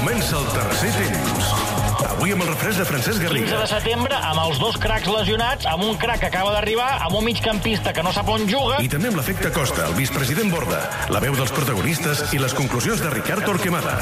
Comença el tercer temps. Avui amb el refresc de Francesc Garriga. 15 de setembre, amb els dos cracs lesionats, amb un crac que acaba d'arribar, amb un migcampista que no sap on juga. I també amb l'efecte Costa, el vicepresident Borda, la veu dels protagonistes i les conclusions de Ricard Torquemada.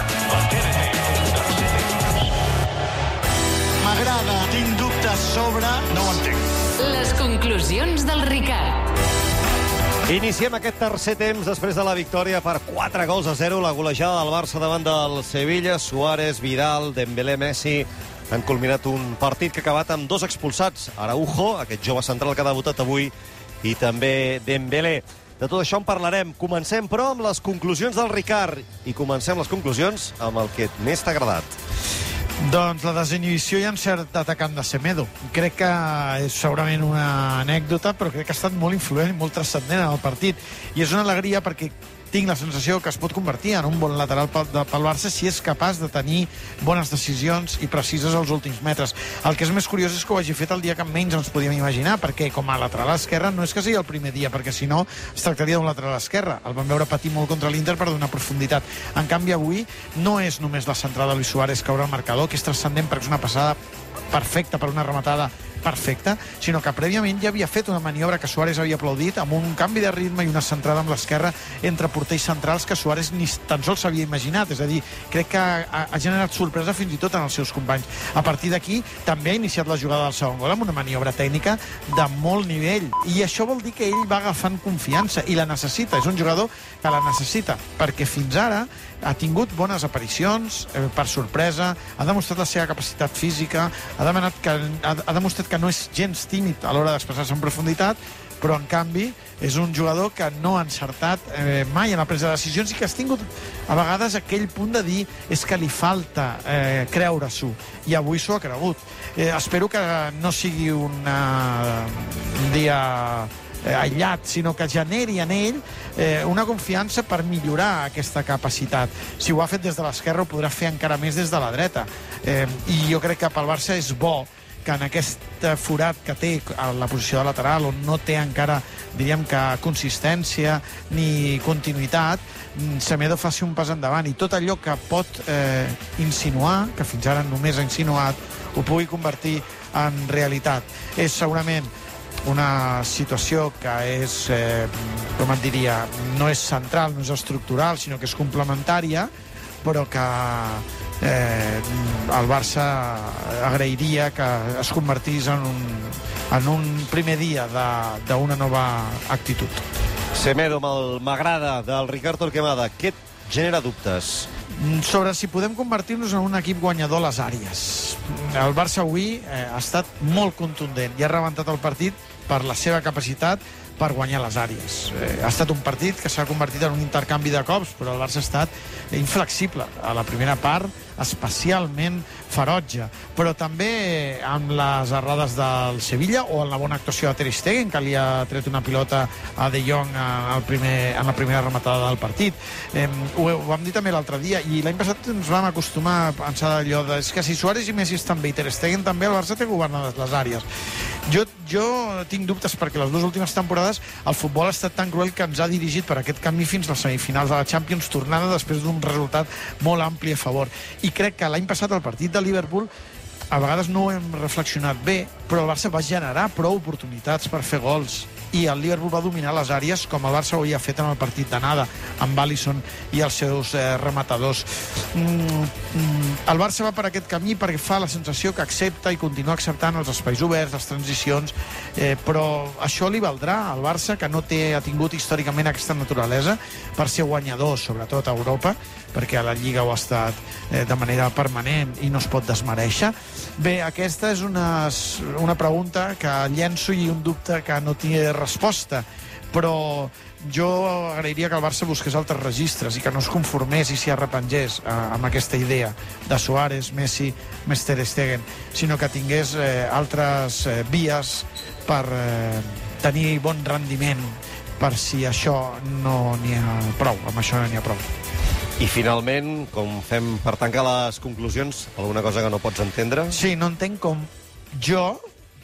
M'agrada, tinc dubtes sobre... No ho entenc. Les conclusions del Ricard. Iniciem aquest tercer temps després de la victòria per 4-0, la golejada del Barça davant del Sevilla. Suárez, Vidal, Dembélé, Messi han culminat un partit que ha acabat amb dos expulsats. Araujo, aquest jove central que ha debutat avui, i també Dembélé. De tot això en parlarem. Comencem, però, amb les conclusions del Ricard. I comencem les conclusions amb el que més t'ha agradat. Doncs la desinhibició i encert atacant de Semedo. Crec que és segurament una anècdota, però crec que ha estat molt influent i molt transcendent en el partit. I és una alegria perquè tinc la sensació que es pot convertir en un bon lateral pel Barça si és capaç de tenir bones decisions i precises als últims metres. El que és més curiós és que ho hagi fet el dia que menys ens podíem imaginar, perquè com a lateral esquerre no és que sigui el primer dia, perquè si no es tractaria d'un lateral esquerre. El vam veure patir molt contra l'Inter per donar profunditat. En canvi, avui no és només la centrada de Luis Suárez que obre el marcador, que és transcendent perquè és una passada perfecta per una rematada perfecta, sinó que prèviament ja havia fet una maniobra que Suárez havia aplaudit amb un canvi de ritme i una centrada amb l'esquerra entre porters centrals que Suárez ni tan sols s'havia imaginat. És a dir, crec que ha generat sorpresa fins i tot en els seus companys. A partir d'aquí també ha iniciat la jugada del segon gol amb una maniobra tècnica de molt nivell, i això vol dir que ell va agafant confiança i la necessita. És un jugador que la necessita, perquè fins ara ha tingut bones aparicions, per sorpresa, ha demostrat la seva capacitat física, ha demostrat que no és gens tímid a l'hora d'expressar-se en profunditat, però en canvi és un jugador que no ha encertat mai en la presa de decisions i que has tingut a vegades aquell punt de dir és que li falta creure-s'ho, i avui s'ho ha cregut. Espero que no sigui un dia aïllat, sinó que generi en ell una confiança per millorar aquesta capacitat. Si ho ha fet des de l'esquerra, ho podrà fer encara més des de la dreta. I jo crec que pel Barça és bo que en aquest forat que té a la posició de lateral, on no té encara, diríem que, consistència ni continuïtat, Semedo faci un pas endavant i tot allò que pot insinuar, que fins ara només ha insinuat, ho pugui convertir en realitat. És segurament una situació que és, com et diria, no és central, no és estructural, sinó que és complementària, però que el Barça agrairia que es convertís en un primer dia d'una nova actitud. Semedo amb el m'agrada del Ricard Torquemada. Què et genera dubtes? Sobre si podem convertir-nos en un equip guanyador a les àrees. El Barça avui ha estat molt contundent i ha rebentat el partit per la seva capacitat per guanyar les àrees. Ha estat un partit que s'ha convertit en un intercanvi de cops, però el Barça ha estat inflexible a la primera part, especialment ferotge, però també amb les errades del Sevilla o en la bona actuació de Ter Stegen, que li ha tret una pilota a De Jong en la primera rematada del partit. Ho vam dir també l'altre dia, i l'any passat ens vam acostumar a pensar allò de que si Suárez i Messi estan bé i Ter Stegen també, el Barça té governades les àrees. Jo tinc dubtes perquè les dues últimes temporades el futbol ha estat tan cruel que ens ha dirigit per aquest camí fins a les semifinals de la Champions, tornada després d'un resultat molt ampli a favor. I crec que l'any passat el partit de Liverpool a vegades no ho hem reflexionat bé, però el Barça va generar prou oportunitats per fer gols i el Liverpool va dominar les àrees com el Barça ho havia fet en el partit d'anada amb Alisson i els seus rematadors. El Barça va per aquest camí perquè fa la sensació que accepta i continua acceptant els espais oberts, les transicions, però això li valdrà al Barça, que no ha tingut històricament aquesta naturalesa per ser guanyador, sobretot a Europa, perquè a la Lliga ho ha estat de manera permanent i no es pot desmereixer. Bé, aquesta és una pregunta que llenço i un dubte que no té resposta, però jo agrairia que el Barça busqués altres registres i que no es conformés i s'hi arrepengés amb aquesta idea de Suárez, Messi, Ter Stegen, sinó que tingués altres vies per tenir bon rendiment, per si això no n'hi ha prou, amb això no n'hi ha prou. I finalment, com fem per tancar les conclusions, alguna cosa que no pots entendre? Sí, no entenc com jo,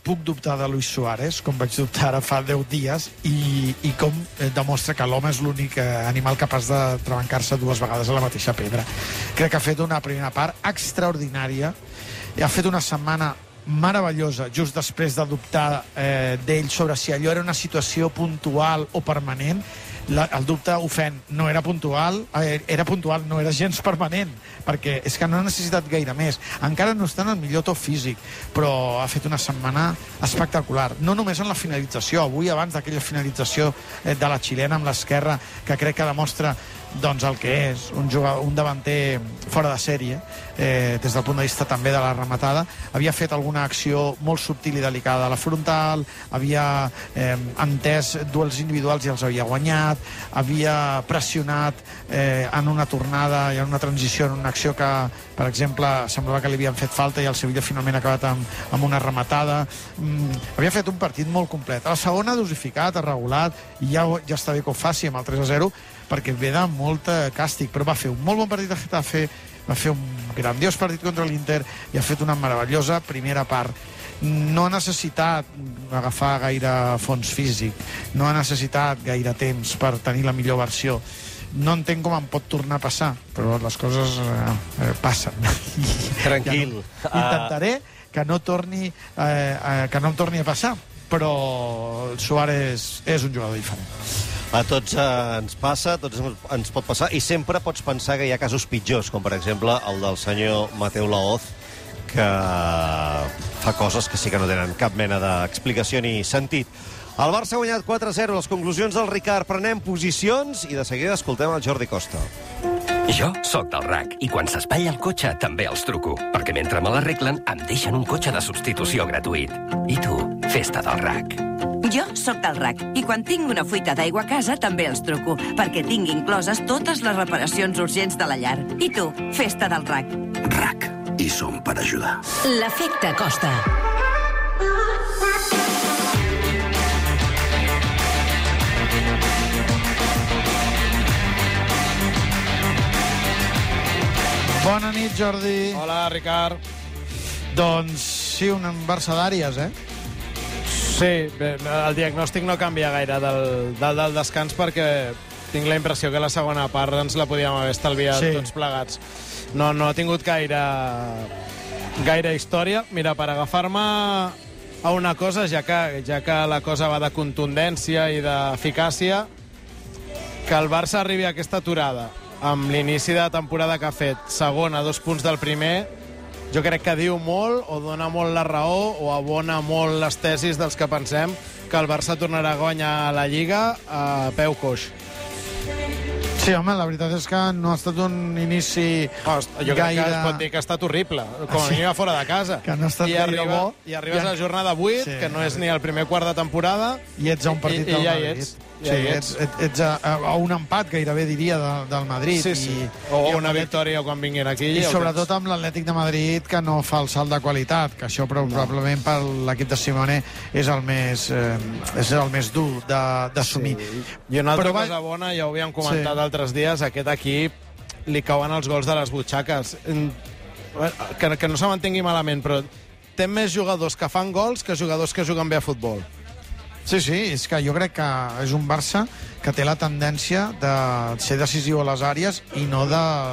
puc dubtar de Luis Suárez, com vaig dubtar ara fa 10 dies, i com demostra que l'home és l'únic animal capaç de trebancar-se 2 vegades a la mateixa pedra. Crec que ha fet una primera part extraordinària, i ha fet una setmana meravellosa just després de dubtar d'ell sobre si allò era una situació puntual o permanent. El dubte ofèn, no era puntual, no era gens permanent, perquè és que no ha necessitat gaire més. Encara no està en el millor top físic, però ha fet una setmana espectacular. No només en la finalització, avui abans d'aquella finalització de la xilena amb l'esquerra, que crec que demostra doncs el que és un davanter fora de sèrie, des del punt de vista també de la rematada. Havia fet alguna acció molt subtil i delicada a la frontal, havia entès duels individuals i els havia guanyat, havia pressionat en una tornada i en una transició, en una acció que, per exemple, semblava que li havien fet falta i el Sevilla finalment ha acabat amb una rematada. Havia fet un partit molt complet. A la segona, dosificat, regulat, i ja està bé que ho faci amb el 3-0, perquè ve de molt càstig, però va fer un molt bon partit a Getafe, va fer un grandiós partit contra l'Inter i ha fet una meravellosa primera part. No ha necessitat agafar gaire fons físic, no ha necessitat gaire temps per tenir la millor versió. No entenc com em pot tornar a passar, però les coses passen. Tranquil. Intentaré que no torni a passar, però el Suárez és un jugador diferent. A tots ens passa, a tots ens pot passar, i sempre pots pensar que hi ha casos pitjors, com per exemple el del senyor Mateu Laoz, que fa coses que sí que no tenen cap mena d'explicació ni sentit. El Barça ha guanyat 4-0, les conclusions del Ricard. Prenem posicions i de seguida escoltem el Jordi Costa. Jo sóc del RAC i quan s'espatlla el cotxe també els truco, perquè mentre me l'arreglen em deixen un cotxe de substitució gratuït. I tu, festa del RAC. Jo sóc del RAC i quan tinc una fuita d'aigua a casa també els truco, perquè tinc incloses totes les reparacions urgents de la llar. I tu, festa del RAC. RAC, i som per ajudar. L'efecte Costa. Bona nit, Jordi. Hola, Ricard. Doncs sí, un Barça d'àries, Sí, bé, el diagnòstic no canvia gaire del descans, perquè tinc la impressió que la segona part ens la podíem haver estalviat tots plegats. No ha tingut gaire història. Mira, per agafar-me a una cosa, ja que la cosa va de contundència i d'eficàcia, que el Barça arribi a aquesta aturada amb l'inici de temporada que ha fet, segon a 2 punts del primer, jo crec que diu molt, o dona molt la raó, o abona molt les tesis dels que pensem que el Barça tornarà a guanyar la Lliga a peu coix. Sí, home, la veritat és que no ha estat un inici jo crec que es pot dir que ha estat horrible, com a mínim a fora de casa. Que no ha estat gaire bo. I arribes a la jornada 8, que no és ni el primer quart de temporada, i ets a un partit del Madrid. Ets a un empat, gairebé diria, del Madrid. O una victòria quan vinguin aquí. I sobretot amb l'Atlètic de Madrid, que no fa el salt de qualitat, que això probablement per l'equip de Simeone és el més dur d'assumir. I una altra cosa bona, ja ho havíem comentat altres dies, a aquest equip li cauen els gols de les butxaques. Que no se m'entengui malament, però té més jugadors que fan gols que jugadors que juguen bé a futbol. Sí, és que jo crec que és un Barça que té la tendència de ser decisiu a les àrees i no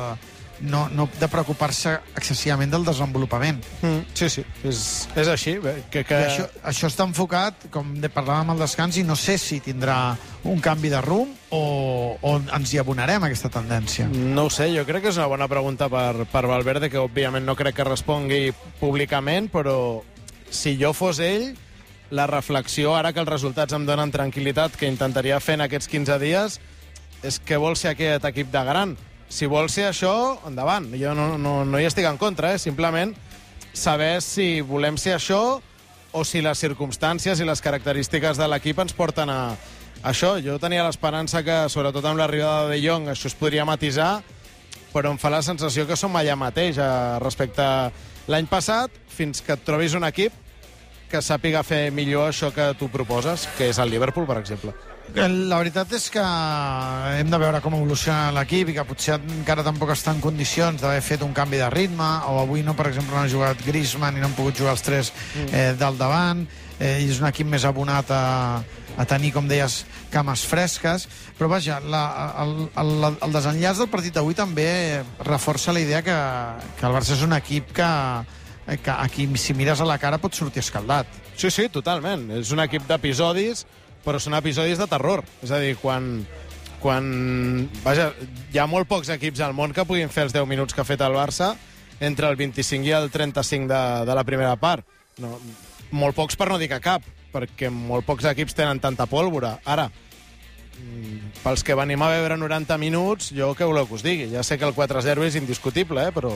de preocupar-se excessivament del desenvolupament. Sí, és així. Això està enfocat, com parlàvem al descans, i no sé si tindrà un canvi de rumb o ens hi abonarem, aquesta tendència. No ho sé, jo crec que és una bona pregunta per Valverde, que òbviament no crec que respongui públicament, però si jo fos ell, la reflexió, ara que els resultats em donen tranquil·litat, que intentaria fer en aquests 15 dies, és que vol ser aquest equip de gran. Si vol ser això, endavant. Jo no hi estic en contra, simplement saber si volem ser això o si les circumstàncies i les característiques de l'equip ens porten a això. Jo tenia l'esperança que, sobretot amb l'arribada de De Jong, això es podria matisar, però em fa la sensació que som allà mateix respecte a l'any passat, fins que et trobis un equip que sàpiga fer millor això que tu proposes, que és el Liverpool, per exemple. La veritat és que hem de veure com evoluciona l'equip i que potser encara tampoc està en condicions d'haver fet un canvi de ritme, o avui no, per exemple, no ha jugat Griezmann i no han pogut jugar els tres del davant, i és un equip més abonat a tenir, com deies, cames fresques, però vaja, el desenllaç del partit d'avui també reforça la idea que el Barça és un equip que a qui, si mires a la cara, pot sortir escaldat. Sí, totalment. És un equip d'episodis, però són episodis de terror. És a dir, quan vaja, hi ha molt pocs equips al món que puguin fer els 10 minuts que ha fet el Barça entre el 25 i el 35 de la primera part. No, molt pocs per no dir que cap, perquè molt pocs equips tenen tanta pólvora. Ara, pels que venim a veure 90 minuts, jo què voleu que us digui? Ja sé que el 4-0 és indiscutible, però...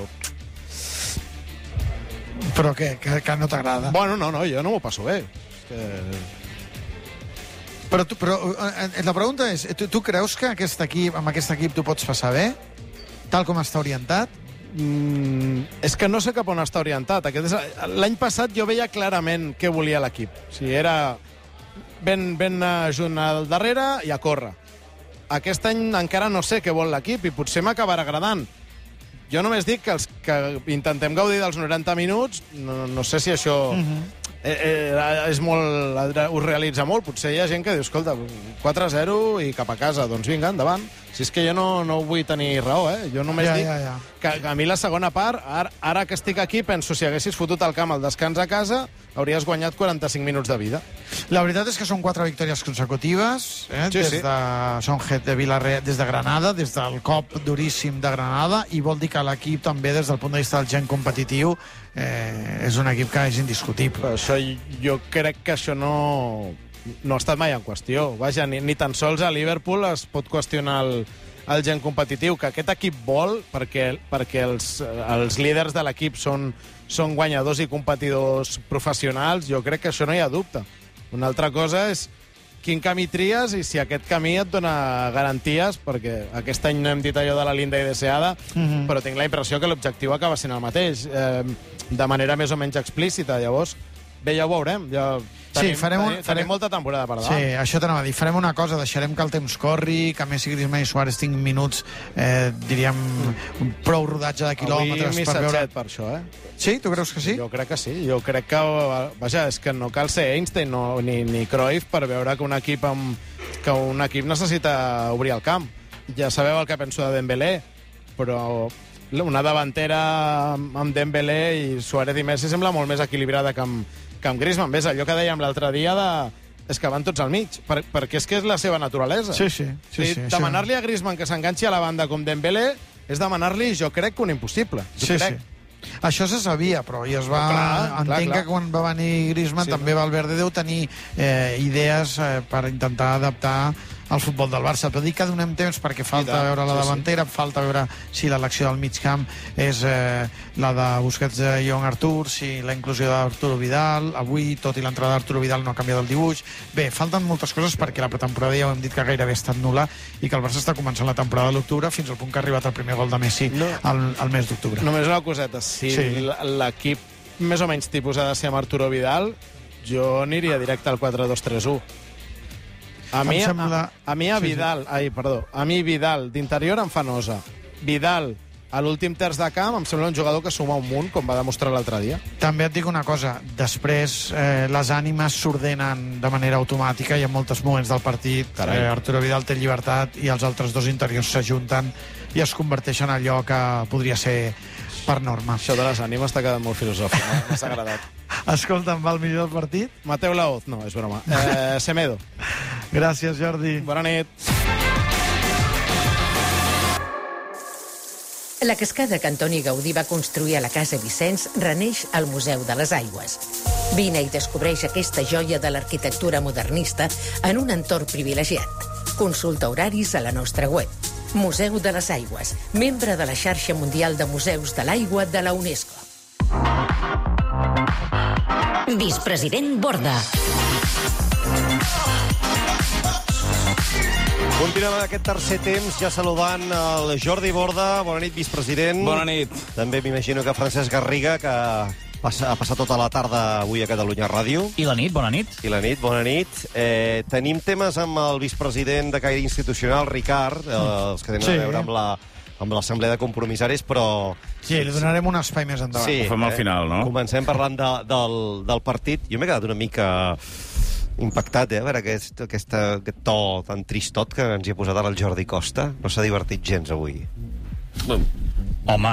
Però què? Que no t'agrada? Bueno, no, jo no m'ho passo bé. És que... Però la pregunta és, tu creus que amb aquest equip tu pots passar bé? Tal com està orientat? És que no sé cap on està orientat. L'any passat jo veia clarament què volia l'equip. O sigui, era ben junt al darrere i a córrer. Aquest any encara no sé què vol l'equip i potser m'acabarà agradant. Jo només dic que els que intentem gaudir dels 90 minuts, no sé si això... és molt, us realitza molt. Potser hi ha gent que diu, escolta, 4-0 i cap a casa, doncs vinga, endavant. Si és que jo no vull tenir raó, jo només dic que a mi la segona part, ara que estic aquí, penso, si haguessis fotut el camp al descans a casa, hauries guanyat 45 minuts de vida. La veritat és que són 4 victòries consecutives, des de Sonjet de Villarreal, des de Granada, des del cop duríssim de Granada, i vol dir que l'equip també, des del punt de vista del gen competitiu, és un equip que és indiscutible. Això, jo crec que això no ha estat mai en qüestió. Vaja, ni tan sols a Liverpool es pot qüestionar el gen competitiu, que aquest equip vol, perquè els líders de l'equip són guanyadors i competidors professionals. Jo crec que això no hi ha dubte. Una altra cosa és quin camí tries i si aquest camí et dona garanties, perquè aquest any no hem dit allò de la linda i deseada, però tinc la impressió que l'objectiu acaba sent el mateix, de manera més o menys explícita. Llavors, bé, ja ho veurem. Farem molta temporada per davant. Sí, això t'anava a dir. Farem una cosa, deixarem que el temps corri, que Messi, Griezmann i Suárez tinguin minuts, diríem, prou rodatge de quilòmetres. Avui missatget per això, Sí? Tu creus que sí? Jo crec que sí. Jo crec que, vaja, és que no cal ser Einstein ni Cruyff per veure que un equip necessita obrir el camp. Ja sabeu el que penso de Dembélé, però una davantera amb Dembélé i Suárez i Messi sembla molt més equilibrada que amb Griezmann. Ves, allò que dèiem l'altre dia és que van tots al mig, perquè és que és la seva naturalesa. Sí. Demanar-li a Griezmann que s'enganxi a la banda com Dembélé és demanar-li, jo crec, que un impossible. Sí. Això se sabia, però i es va... Entenc que quan va venir Griezmann també Valverde deu tenir idees per intentar adaptar al futbol del Barça. Però dic que donem temps perquè falta veure la davantera, falta veure si l'elecció del mig camp és la de Busquets i Joan Artur, si la inclusió d'Arturo Vidal. Avui, tot i l'entrada d'Arturo Vidal, no ha canviat el dibuix. Bé, falten moltes coses perquè la pretemporada ja ho hem dit que gairebé ha estat nul·la i que el Barça està començant la temporada a l'octubre fins al punt que ha arribat el primer gol de Messi al mes d'octubre. Només una coseta. Si l'equip més o menys tipus ha de ser amb Arturo Vidal, jo aniria directe al 4-2-3-1. A mi Vidal d'interior em fa nosa. Vidal a l'últim terç de camp em sembla un jugador que suma un munt, com va demostrar l'altre dia. També et dic una cosa, després les ànimes s'ordenen de manera automàtica i en molts moments del partit Arturo Vidal té llibertat i els altres dos interiors s'ajunten i es converteixen en allò que podria ser per norma. Això de les ànimes t'ha quedat molt filosòfic, m'ha agradat. Escolta'm, va el millor del partit? Mateu Laoz, no, és broma. Semedo. Gràcies, Jordi. Bona nit. La cascada que Antoni Gaudí va construir a la Casa Vicenç reneix al Museu de les Aigües. Vine i descobreix aquesta joia de l'arquitectura modernista en un entorn privilegiat. Consulta horaris a la nostra web. Museu de les Aigües, membre de la xarxa mundial de museus de l'aigua de la UNESCO. Vicepresident Borda. Continuem en aquest tercer temps, ja saludant el Jordi Borda. Bona nit, vicepresident. Bona nit. També m'imagino que Francesc Garriga, que passat tota la tarda avui a Catalunya Ràdio. I la nit, bona nit. I la nit, bona nit. Tenim temes amb el vicepresident de caire institucional, Ricard, els que tenen a veure amb l'assemblea de compromissaris, però... Sí, li donarem un espai més endavant. Sí, ho fem al final, no? Comencem parlant del partit. Jo m'he quedat una mica impactat, a veure aquest to tan tristot que ens hi ha posat ara el Jordi Costa. No s'ha divertit gens avui. Home,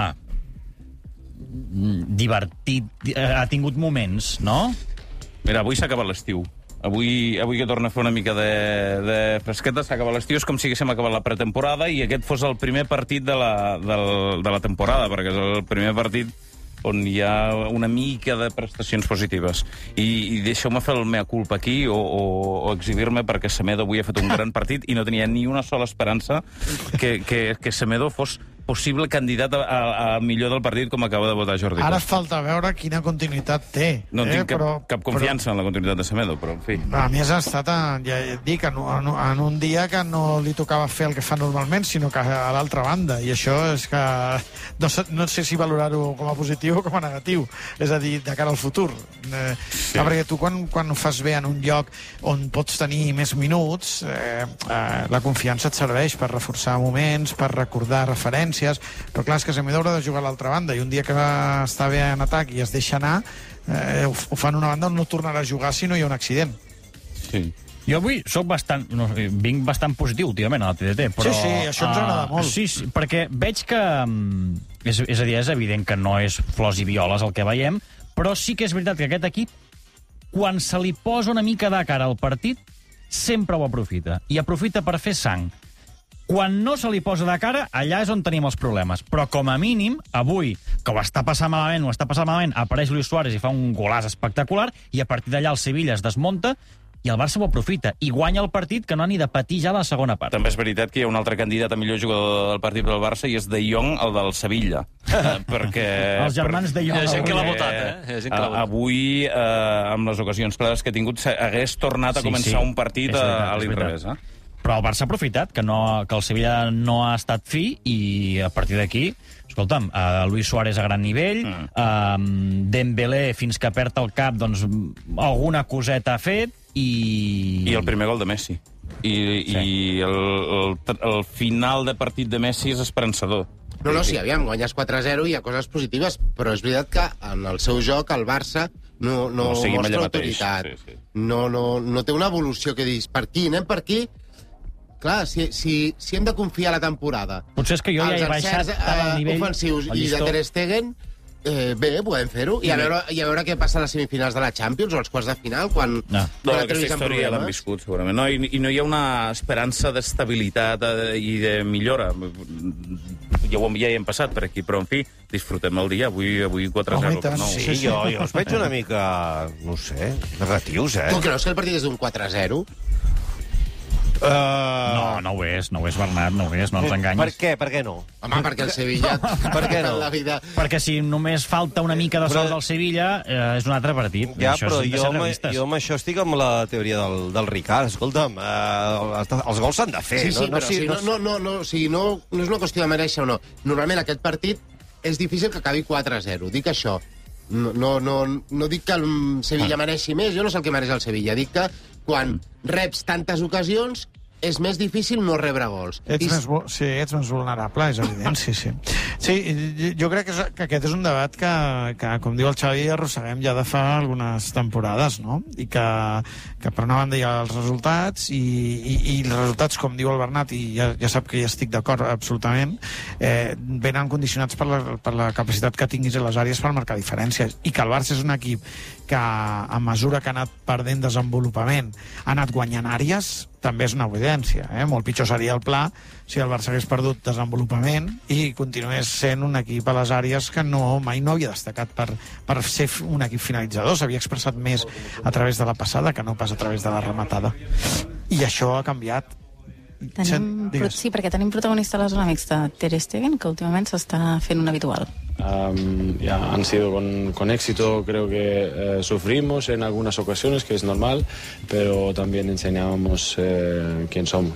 divertit, ha tingut moments, no? Mira, avui s'ha acabat l'estiu. Avui que torna a fer una mica de fresqueta, s'ha acabat l'estiu, és com si haguéssim acabat la pretemporada i aquest fos el primer partit de la temporada, perquè és el primer partit on hi ha una mica de prestacions positives. I deixeu-me fer el mea culpa aquí o exhibir-me perquè Semedo avui ha fet un gran partit i no tenia ni una sola esperança que Semedo fos possible candidat a millor del partit com acaba de votar Jordi Costa. Ara falta veure quina continuïtat té. No tinc cap confiança en la continuïtat de Semedo, però en fi. A més ha estat, ja et dic, en un dia que no li tocava fer el que fa normalment, sinó que a l'altra banda. I això és que no sé si valorar-ho com a positiu o com a negatiu. És a dir, de cara al futur. Perquè tu quan ho fas bé en un lloc on pots tenir més minuts, la confiança et serveix per reforçar moments, per recordar referències, però clar, és que Semedo haurà de jugar a l'altra banda i un dia que està bé en atac i es deixa anar, ho fa en una banda on no tornarà a jugar si no hi ha un accident. Sí. Jo avui vinc bastant positiu últimament a la TDT, però... Sí, això ens agrada molt. Sí, perquè veig que... És a dir, és evident que no és flors i violes el que veiem, però sí que és veritat que aquest equip, quan se li posa una mica de cara al partit, sempre ho aprofita. I aprofita per fer sang. Quan no se li posa de cara, allà és on tenim els problemes. Però, com a mínim, avui, que ho està passant malament, apareix Luis Suárez i fa un golàs espectacular, i a partir d'allà el Sevilla es desmunta, i el Barça ho aprofita, i guanya el partit que no han ni de patir ja la segona part. També és veritat que hi ha un altre candidat a millor jugador del partit del Barça, i és De Jong, el del Sevilla. Perquè... Els germans De Jong. Hi ha gent que l'ha votat, Avui, amb les ocasions clares que ha tingut, hagués tornat a començar un partit a l'inrevés, Però el Barça ha aprofitat que el Sevilla no ha estat fi i a partir d'aquí, escolta'm, Luis Suárez a gran nivell, Dembélé fins que perd el cap, doncs alguna coseta ha fet i el primer gol de Messi. I el final de partit de Messi és esperançador. No, sí, aviam, guanyes 4-0 i hi ha coses positives, però és veritat que en el seu joc el Barça no mostra autoritat. No té una evolució que dius, per aquí, anem per aquí. Clar, si hem de confiar a la temporada... Potser és que jo ja he baixat tant el nivell... ofensius i de Ter Stegen, bé, podem fer-ho. I a veure què passa a les semifinals de la Champions o als quarts de final, quan... No, aquesta història ja l'han viscut, segurament. No, i no hi ha una esperança d'estabilitat i de millora. Ja hi hem passat per aquí, però, en fi, disfrutem el dia. Avui 4-0. Sí, jo els veig una mica, no sé, negatius, Tu creus que el partit és d'un 4-0? No ho és, Bernat, no ho és, no ens enganyis. Per què no? Home, perquè el Sevilla... Per què no? Perquè si només falta una mica de sort del Sevilla, és un altre partit. Ja, però jo amb això estic amb la teoria del Ricard. Escolta'm, els gols s'han de fer. Sí, però no és una qüestió de mereixer o no. Normalment aquest partit és difícil que acabi 4-0. Dic això. No dic que el Sevilla mereixi més, jo no sé el que mereix el Sevilla. Dic que quan reps tantes ocasions és més difícil no rebre gols. Ets més vulnerable, és evident, sí. Sí, jo crec que aquest és un debat que com diu el Xavi, arrosseguem ja de fa algunes temporades, no? I que per una banda hi ha els resultats, i els resultats, com diu el Bernat, i ja sap que hi estic d'acord absolutament, venen condicionats per la capacitat que tinguis a les àrees per marcar diferències. I que el Barça és un equip que, a mesura que ha anat perdent desenvolupament, ha anat guanyant àrees, també és una evidència. Molt pitjor seria el pla si el Barça hagués perdut desenvolupament i continués sent un equip a les àrees que mai no havia destacat per ser un equip finalitzador. S'havia expressat més a través de la passada que no pas a través de la rematada. I això ha canviat. Sí, perquè tenim protagonista a la zona mixta, Ter Stegen, que últimament s'està fent un habitual. Han sido con éxito, creo que sufrimos en algunas ocasiones, que es normal, pero también enseñábamos quién somos.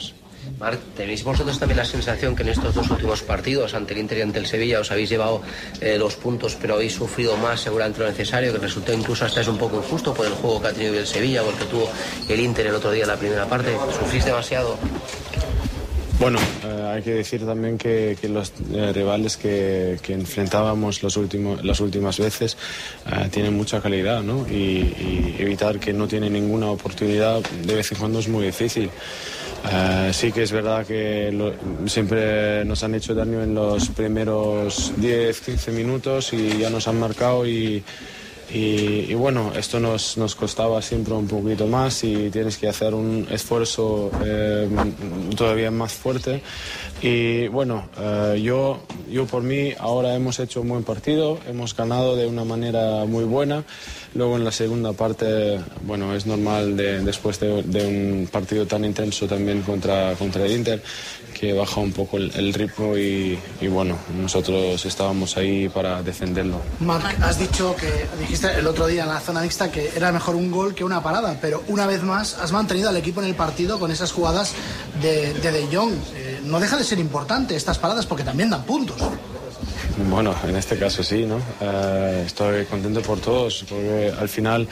Marc, ¿tenéis vosotros también la sensación que en estos dos últimos partidos, ante el Inter y ante el Sevilla, os habéis llevado 2 puntos, pero habéis sufrido más seguramente lo necesario, que resultó incluso hasta es un poco injusto por el juego que ha tenido el Sevilla o el que tuvo el Inter el otro día en la primera parte? ¿Sufrís demasiado? Bueno, hay que decir también que los rivales que enfrentábamos las últimas veces tienen mucha calidad, ¿no? Y evitar que no tienen ninguna oportunidad de vez en cuando es muy difícil. Sí que es verdad que siempre nos han hecho daño en los primeros 10-15 minutos y ya nos han marcado y bueno, esto nos costaba siempre un poquito más y tienes que hacer un esfuerzo todavía más fuerte. Y bueno, yo por mí ahora hemos hecho un buen partido, hemos ganado de una manera muy buena. Luego en la segunda parte, bueno, es normal después de un partido tan intenso también contra el Inter, que baja un poco el ritmo y bueno, nosotros estábamos ahí para defenderlo. Marc, dijiste el otro día en la zona mixta que era mejor un gol que una parada, pero una vez más has mantenido al equipo en el partido con esas jugadas de Jong. No deja de ser importante estas paradas porque también dan puntos. Bueno, en este caso sí, ¿no? Estoy contento por todos, porque al final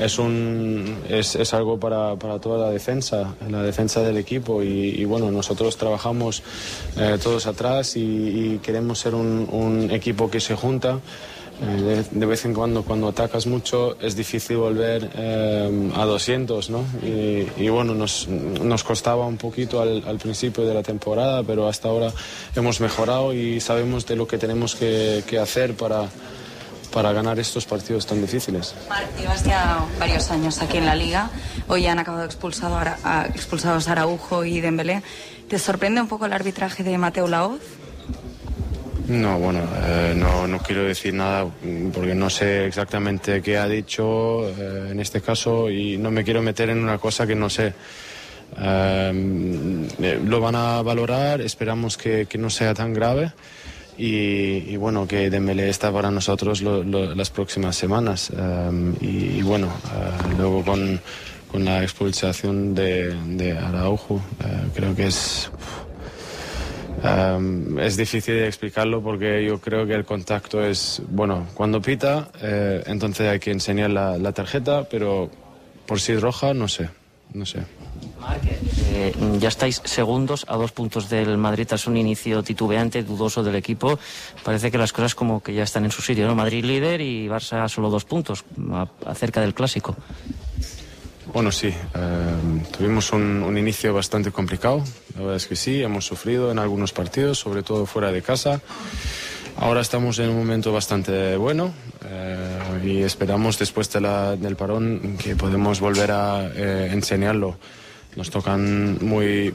es algo para toda la defensa del equipo y bueno, nosotros trabajamos todos atrás y queremos ser un equipo que se junta. De vez en cuando atacas mucho, es difícil volver a 200, ¿no? Y bueno, nos costaba un poquito al principio de la temporada, pero hasta ahora hemos mejorado y sabemos de lo que tenemos que hacer para ganar estos partidos tan difíciles. Marc, llevas ya varios años aquí en la Liga. Hoy han acabado expulsados Araujo y Dembélé. ¿Te sorprende un poco el arbitraje de Mateu Laoz? No, bueno, no quiero decir nada porque no sé exactamente qué ha dicho en este caso y no me quiero meter en una cosa que no sé. Lo van a valorar, esperamos que no sea tan grave y bueno, que Dembélé está para nosotros las próximas semanas y bueno, luego con la expulsación de Araujo creo que es difícil de explicarlo porque yo creo que el contacto es, bueno, cuando pita, entonces hay que enseñar la tarjeta, pero por si es roja, no sé. Marc, ya estáis segundos a 2 puntos del Madrid tras un inicio titubeante, dudoso del equipo. Parece que las cosas como que ya están en su sitio, ¿no? Madrid líder y Barça solo 2 puntos, acerca del Clásico. Bueno, sí, tuvimos un inicio bastante complicado, la verdad es que sí, hemos sufrido en algunos partidos, sobre todo fuera de casa. Ahora estamos en un momento bastante bueno y esperamos después del parón que podemos volver a enseñarlo. Nos tocan muy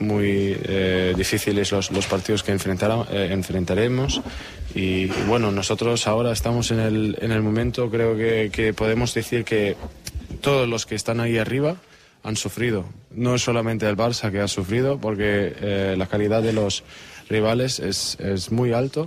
difíciles los partidos que enfrentaremos y bueno, nosotros ahora estamos en el momento, creo que podemos decir que todos los que están ahí arriba han sufrido. No es solamente el Barça que ha sufrido, porque la calidad de los rivales es muy alto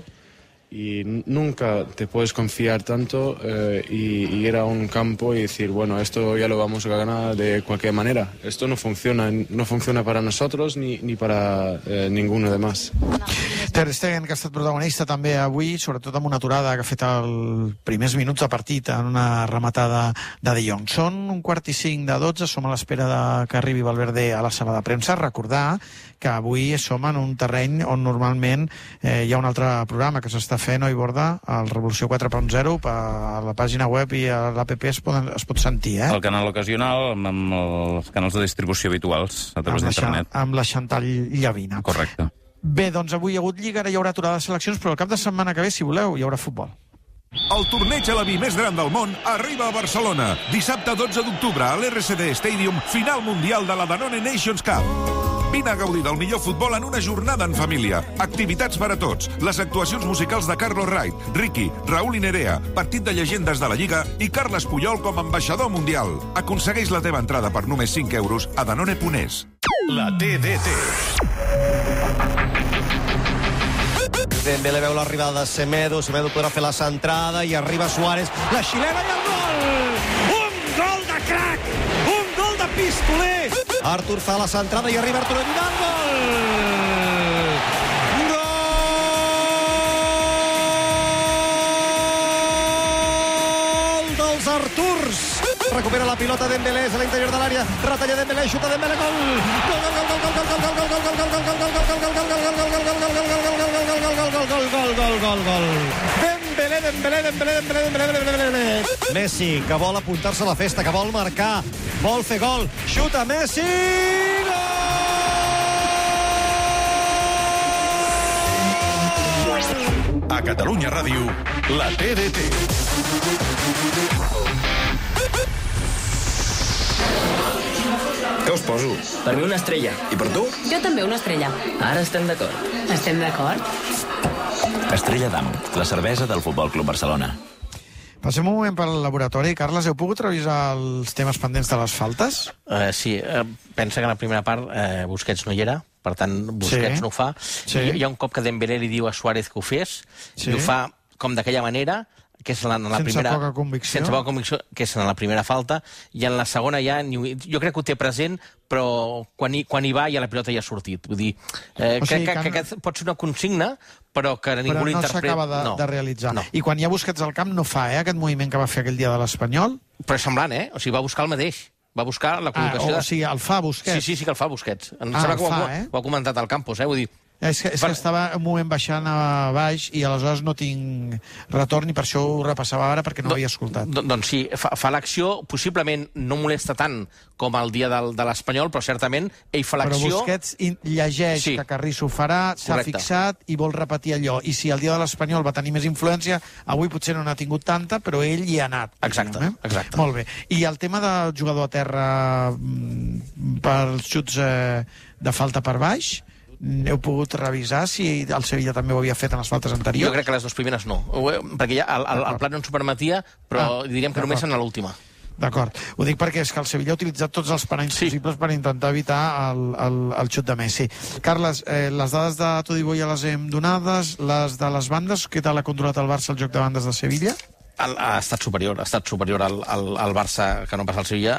y nunca te puedes confiar tanto y ir a un campo y decir, bueno, esto ya lo vamos a ganar de cualquier manera. Esto no funciona para nosotros ni para ninguno de más. Ter Stegen, que ha estat protagonista també avui, sobretot amb una aturada que ha fet els primers minuts de partit en una rematada de Jong. Són 11:45 som a l'espera que arribi Valverde a la sala de premsa. Recordar que avui som en un terreny on normalment hi ha un altre programa que s'està fent, oi, Borda? El Revolució 4.0, a la pàgina web i a l'APP es pot sentir, eh? El canal ocasional amb els canals de distribució habituals a través d'internet. Amb la Chantal Llavina. Correcte. Bé, doncs avui hi ha hagut Lliga, ara hi haurà aturada de seleccions, però el cap de setmana que ve, si voleu, hi haurà futbol. El torneig a la vi més gran del món arriba a Barcelona. Dissabte 12 d'octubre a l'RCD Stadium, final mundial de la Danone Nations Cup. Vine a gaudir del millor futbol en una jornada en família. Activitats per a tots. Les actuacions musicals de Carlos Wright, Ricky, Raúl i Nerea, partit de llegendes de la Lliga i Carles Puyol com a ambaixador mundial. Aconsegueix la teva entrada per només 5 euros a danone.es. La TDT. Dembélé veu l'arribada de Semedo podrà fer la centrada i arriba Suárez, la xilena i el gol! Un gol de crac! Un gol de pistoler! Artur fa la centrada i arriba Arturo Vidal, gol! Arturs. Recupera la pilota Dembélé a l'interior de l'àrea. Retalla Dembélé, xuta Dembélé, gol! Gol! Dembélé. Messi, que vol apuntar-se a la festa, que vol marcar, vol fer gol. Xuta Messi! A Catalunya Ràdio, la TDT. Què us poso? Per mi una estrella. I per tu? Jo també una estrella. Ara estem d'acord. Estem d'acord? Estrella d'Am, la cervesa del Futbol Club Barcelona. Passem un moment pel laboratori. Carles, heu pogut revisar els temes pendents de les faltes? Sí, pensa que en la primera part Busquets no hi era, per tant, Busquets no ho fa. Hi ha un cop que Dembélé li diu a Suárez que ho fes, i ho fa com d'aquella manera, que és la primera... Sense poca convicció. Sense poca convicció, que és en la primera falta, i en la segona ja... Jo crec que ho té present, però quan hi va ja la pilota ja ha sortit. Vull dir, crec que aquest pot ser una consigna, però que ningú l'interpreta... Però no s'acaba de realitzar. I quan hi ha Busquets al camp no fa, aquest moviment que va fer aquell dia de l'Espanyol. Però és semblant, O sigui, va buscar el mateix. Va buscar la col·locació... O sigui, el fa Busquets. Sí, que el fa Busquets. Em sembla que ho ha comentat al Campos, vull dir... És que estava un moment baixant a baix i aleshores no tinc retorn i per això ho repassava ara perquè no havia escoltat. Doncs sí, fa l'acció, possiblement no molesta tant com el dia de l'Espanyol, però certament ell fa l'acció... Però Busquets llegeix que Carrizo ho farà, s'ha fixat i vol repetir allò. I si el dia de l'Espanyol va tenir més influència, avui potser no n'ha tingut tanta, però ell hi ha anat. Exacte. Molt bé. I el tema del jugador a terra pels xuts de falta per baix... Heu pogut revisar si el Sevilla també ho havia fet en les faltes anteriors? Jo crec que les dues primeres no, perquè ja el pla no ens ho permetia, però diríem que només en l'última. D'acord. Ho dic perquè és que el Sevilla ha utilitzat tots els paranys possibles per intentar evitar el xut de Messi. Carles, les dades de Todibo ja les hem donades, les de les bandes, què tal ha controlat el Barça el joc de bandes de Sevilla? Ha estat superior al Barça que no passa al Sevilla.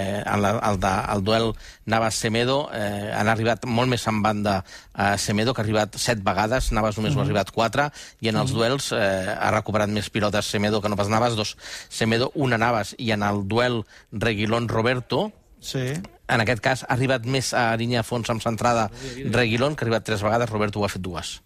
El duel Navas-Semedo han arribat molt més en banda a Semedo, que ha arribat 7 vegades, Navas només ho ha arribat 4, i en els duels ha recuperat més pilotes Semedo que no pas Navas, 2 Semedo, 1 Navas, i en el duel Reguilón-Roberto en aquest cas ha arribat més a línia de fons amb centrada Reguilón, que ha arribat 3 vegades, Roberto ho ha fet 2.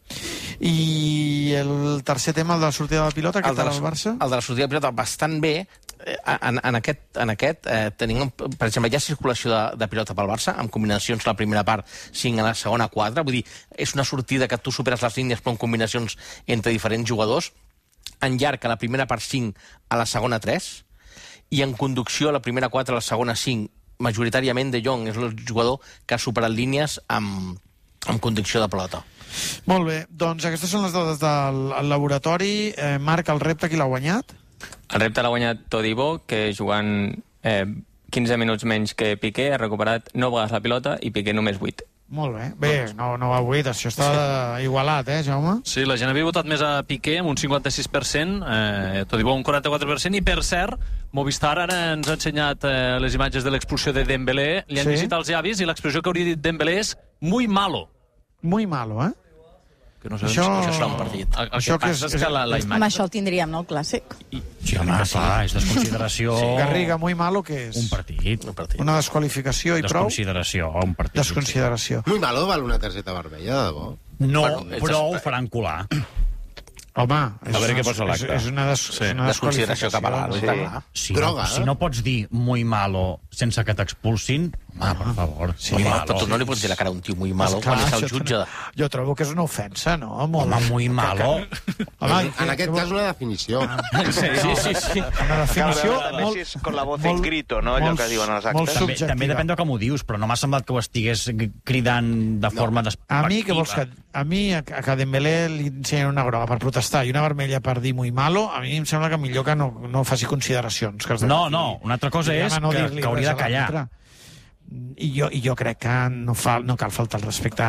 I el tercer tema, el de la sortida de la pilota, què tal el Barça? El de la sortida de la pilota bastant bé. En aquest tenim, per exemple, hi ha circulació de pilota pel Barça, amb combinacions la primera part 5, a la segona 4, vull dir, és una sortida que tu superes les línies però en combinacions entre diferents jugadors, en llarg a la primera part 5, a la segona 3, i en conducció a la primera 4, a la segona 5, majoritàriament De Jong és el jugador que ha superat línies amb conducció de pilota. Molt bé, doncs aquestes són les dades del laboratori. Marc, el repte qui l'ha guanyat? El repte l'ha guanyat Todibo, que jugant 15 minuts menys que Piqué ha recuperat 9 vegades la pilota i Piqué només 8. Molt bé. Bé, no va 8, això està igualat, Jaume? Sí, la gent havia votat més a Piqué amb un 56%, Todibo un 44%, i per cert, Movistar ara ens ha ensenyat les imatges de l'expulsió de Dembélé, li han llegit els llavis i l'expressió que hauria dit Dembélé és muy malo. Muy malo, Que no sabem això serà un partit. Això que és que la imatge... Amb això el tindríem, no, el clàssic? Sí, home, clar, és desconsideració... Garriga, muy malo, què és? Un partit. Una desqualificació i prou? Desconsideració, un partit. Desconsideració. Muy malo val una targeta vermella, de debò? No, però ho faran colar. Home, a veure què posa l'acte. És una desconsideració cap a l'àrbitre. Si no pots dir muy malo sense que t'expulsin, per favor. Però tu no li pots dir la cara a un tio muy malo quan és el jutge. Jo trobo que és una ofensa, no? Home, muy malo. En aquest cas una definició. Sí. Una definició molt... Con la voz en grito, no? Allò que diuen als actes. També depèn de com ho dius, però no m'ha semblat que ho estigués cridant de forma despectiva. A mi, què vols que... A mi, a Dembélé li ensenyen una groga per protestar i una vermella per dir muy malo, a mi em sembla que millor que no faci consideracions. No, una altra cosa és que hauria de callar. I jo crec que no cal faltar el respecte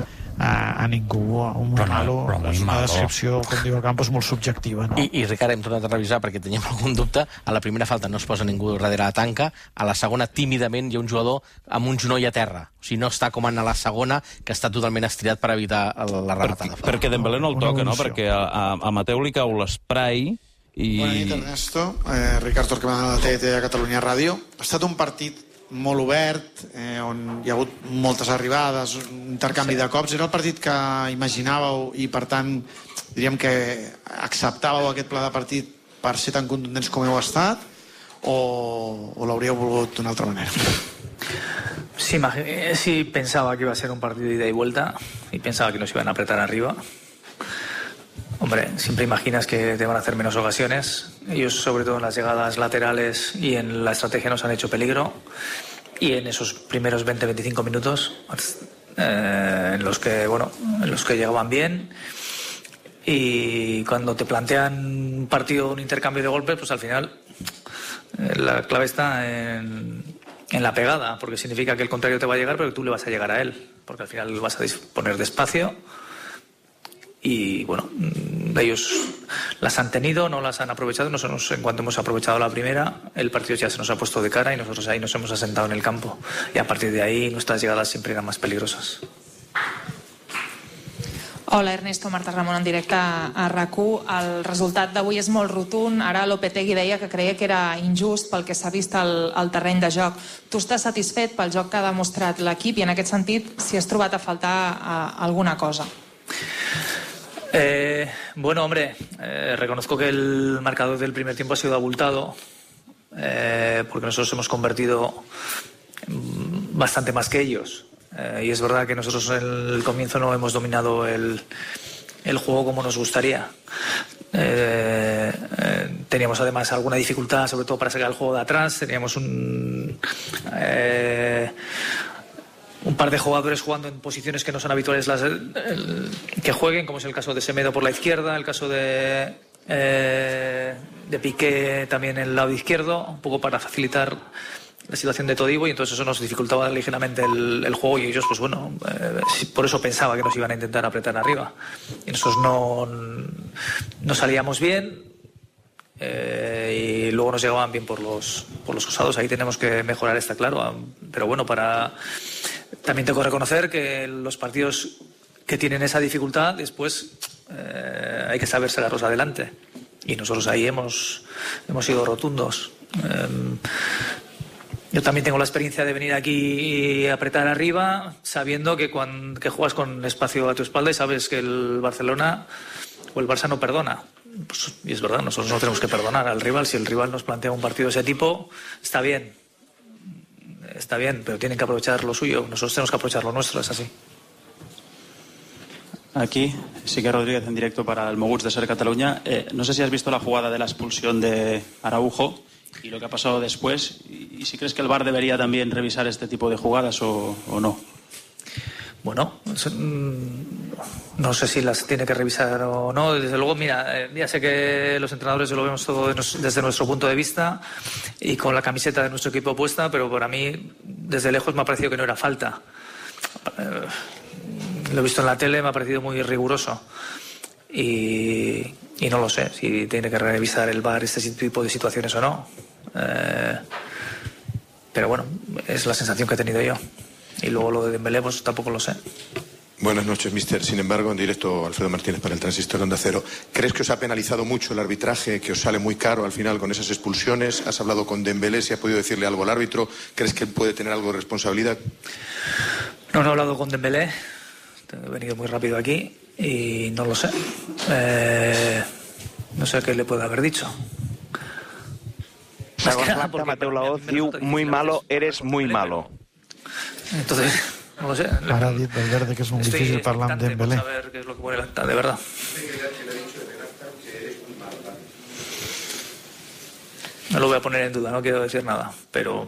a ningú. Muy malo és una descripció, com diu el Campos, molt subjectiva. No? I Ricard, hem tornat a revisar perquè teníem algun dubte. A la primera falta no es posa ningú darrere la tanca, a la segona tímidament hi ha un jugador amb un genoll a terra. O sigui, no està com en la segona, que està totalment estirat per evitar la rematada. Perquè Dembélé no el toca, no? Perquè a Mateu li cau l'esprai Bona nit, Ernesto. Ricard Torquemada de TDT a Catalunya Ràdio. Ha estat un partit molt obert, on hi ha hagut moltes arribades, un intercanvi de cops. Era el partit que imaginàveu i, per tant, diríem que acceptàveu aquest pla de partit per ser tan contundents com heu estat, o l'hauríeu volgut d'una altra manera? Sí, pensaba que iba a ser un partido de ida y vuelta y pensaba que nos iban a apretar arriba. Hombre, siempre imaginas que te van a hacer menos ocasiones. Ellos, sobre todo en las llegadas laterales y en la estrategia, nos han hecho peligro. Y en esos primeros 20-25 minutos, en los que llegaban bien. Y cuando te plantean un partido, un intercambio de golpes, pues al final la clave está en la pegada, porque significa que el contrario te va a llegar, pero que tú le vas a llegar a él, porque al final vas a disponer de espacio. Y bueno, ellos las han tenido, no las han aprovechado. Nosotros, en cuanto hemos aprovechado la primera, el partido ya se nos ha puesto de cara y nosotros ahí nos hemos asentado en el campo. Y a partir de ahí nuestras llegadas siempre eran más peligrosas. Hola, Ernesto, Marta Ramon en directe a RAC1. El resultat d'avui és molt rotund. Ara Lopetegui deia que creia que era injust pel que s'ha vist al terreny de joc. Tu estàs satisfet pel joc que ha demostrat l'equip i en aquest sentit si has trobat a faltar alguna cosa? Bueno, hombre, reconozco que el marcador del primer tiempo ha sido abultado, porque nosotros hemos convertido bastante más que ellos. Y es verdad que nosotros en el comienzo no hemos dominado el juego como nos gustaría. Teníamos además alguna dificultad, sobre todo para sacar el juego de atrás. Teníamos un par de jugadores jugando en posiciones que no son habituales que jueguen, como es el caso de Semedo por la izquierda, el caso de Piqué también en el lado izquierdo, un poco para facilitar la situación de Todibo, y entonces eso nos dificultaba ligeramente el juego, y ellos, pues bueno, por eso pensaba que nos iban a intentar apretar arriba. Y nosotros no salíamos bien, y luego nos llegaban bien por los costados. Ahí tenemos que mejorar, está claro, pero bueno, también tengo que reconocer que los partidos que tienen esa dificultad después hay que saber sacarlos adelante, y nosotros ahí hemos sido rotundos. Yo también tengo la experiencia de venir aquí y apretar arriba, sabiendo que juegas con espacio a tu espalda y sabes que el Barcelona o el Barça no perdona. Pues, y es verdad, nosotros no tenemos que perdonar al rival. Si el rival nos plantea un partido de ese tipo, está bien, pero tienen que aprovechar lo suyo. Nosotros tenemos que aprovechar lo nuestro, es así. Aquí, Sique Rodríguez en directo para el Moguts de Ser Cataluña. No sé si has visto la jugada de la expulsión de Araujo y lo que ha pasado después, y si crees que el VAR debería también revisar este tipo de jugadas o no. Bueno, no sé si las tiene que revisar o no. Desde luego, mira, ya sé que los entrenadores lo vemos todo desde nuestro punto de vista y con la camiseta de nuestro equipo puesta, pero para mí, desde lejos me ha parecido que no era falta. Lo he visto en la tele, me ha parecido muy riguroso. Y no lo sé si tiene que revisar el VAR este tipo de situaciones o no. Pero bueno, es la sensación que he tenido yo. Y luego lo de Dembélé, pues tampoco lo sé. Buenas noches, mister. Sin embargo, en directo, Alfredo Martínez para el Transistor de Onda Cero. ¿Crees que os ha penalizado mucho el arbitraje, que os sale muy caro al final con esas expulsiones? ¿Has hablado con Dembélé? ¿Si ha podido decirle algo al árbitro? ¿Crees que él puede tener algo de responsabilidad? No he hablado con Dembélé. He venido muy rápido aquí y no lo sé. No sé qué le puede haber dicho. Mateu Laoz diu, muy malo, eres muy malo. Entonces, no lo sé. Ara ha dit Valverde que és molt difícil parlar amb Dembélé. Saber qué es lo que pone el acta, de verdad. No lo voy a poner en duda, no quiero decir nada, pero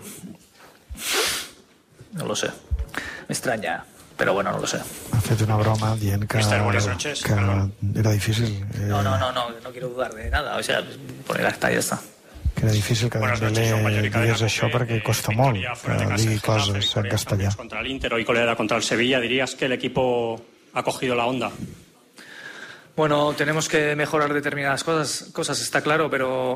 no lo sé. Me extraña, pero bueno, no lo sé. Ha fet una broma dient que era difícil. No quiero dudar de nada, o sea, poner el acta y ya está. Que era difícil que Dembélé digués això perquè costa molt que digui coses en castellà. Contra el Inter, hoy goleada contra el Sevilla, ¿dirías que el equipo ha cogido la onda? Bueno, tenemos que mejorar determinadas cosas, está claro, pero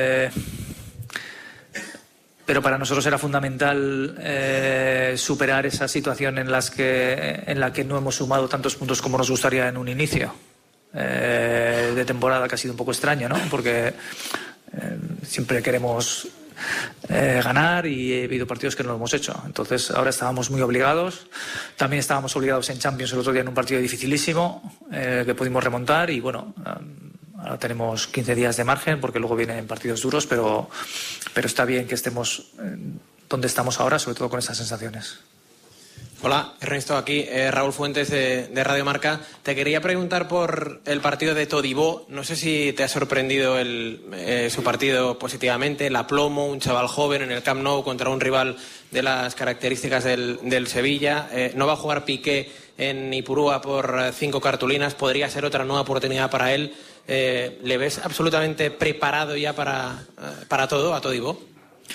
para nosotros era fundamental superar esa situación en la que no hemos sumado tantos puntos como nos gustaría en un inicio. de temporada que ha sido un poco extraño, ¿no? Porque siempre queremos ganar y ha habido partidos que no lo hemos hecho. Entonces ahora estábamos muy obligados. También estábamos obligados en Champions el otro día en un partido dificilísimo que pudimos remontar y bueno, ahora tenemos 15 días de margen porque luego vienen partidos duros, pero está bien que estemos donde estamos ahora, sobre todo con estas sensaciones. Hola, Ernesto aquí, Raúl Fuentes de Radio Marca. Te quería preguntar por el partido de Todibo. No sé si te ha sorprendido su partido positivamente, el aplomo, un chaval joven en el Camp Nou contra un rival de las características del Sevilla. No va a jugar Piqué en Ipurúa por 5 cartulinas, podría ser otra nueva oportunidad para él. ¿Le ves absolutamente preparado ya para todo a Todibo?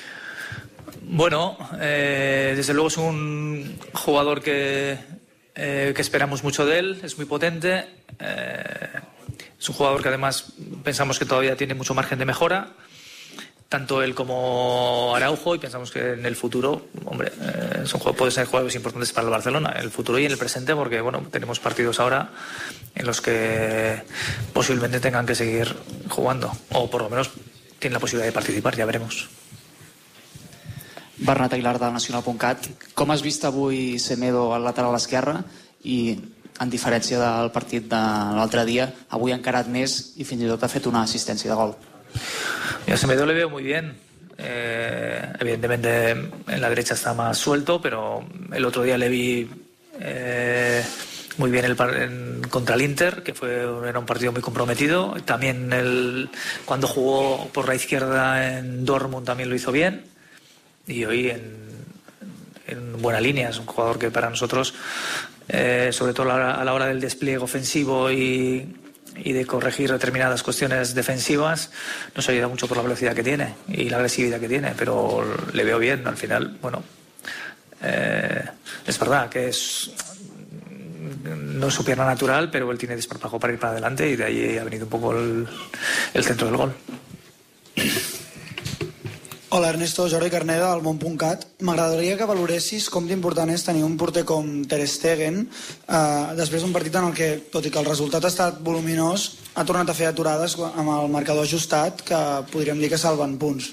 Bueno, desde luego es un jugador que esperamos mucho de él, es muy potente, es un jugador que además pensamos que todavía tiene mucho margen de mejora, tanto él como Araujo, y pensamos que en el futuro, hombre, pueden ser jugadores importantes para el Barcelona, en el futuro y en el presente, porque bueno, tenemos partidos ahora en los que posiblemente tengan que seguir jugando, o por lo menos tienen la posibilidad de participar, ya veremos. Bernat Aguilar del Nacional.cat. Com has vist avui Semedo al lateral esquerre i en diferència del partit de l'altre dia, avui ha encarat més i fins i tot ha fet una assistència de gol? A Semedo le veo muy bien. Evidentemente en la derecha está más suelto, pero el otro día le vi muy bien contra el Inter, que era un partido muy comprometido. También cuando jugó por la izquierda en Dortmund también lo hizo bien. Y hoy en buena línea. Es un jugador que para nosotros, sobre todo a la hora del despliegue ofensivo y de corregir determinadas cuestiones defensivas, nos ayuda mucho por la velocidad que tiene y la agresividad que tiene, pero le veo bien. Al final, bueno, es verdad que no es su pierna natural, pero él tiene desparpajo para ir para adelante y de ahí ha venido un poco el centro del gol. Hola, Ernesto, Jordi Carneda, del Món.cat. M'agradaria que valoressis com d'important és tenir un porter com Ter Stegen després d'un partit en el que, tot i que el resultat ha estat voluminós, ha tornat a fer aturades amb el marcador ajustat que podríem dir que salven punts.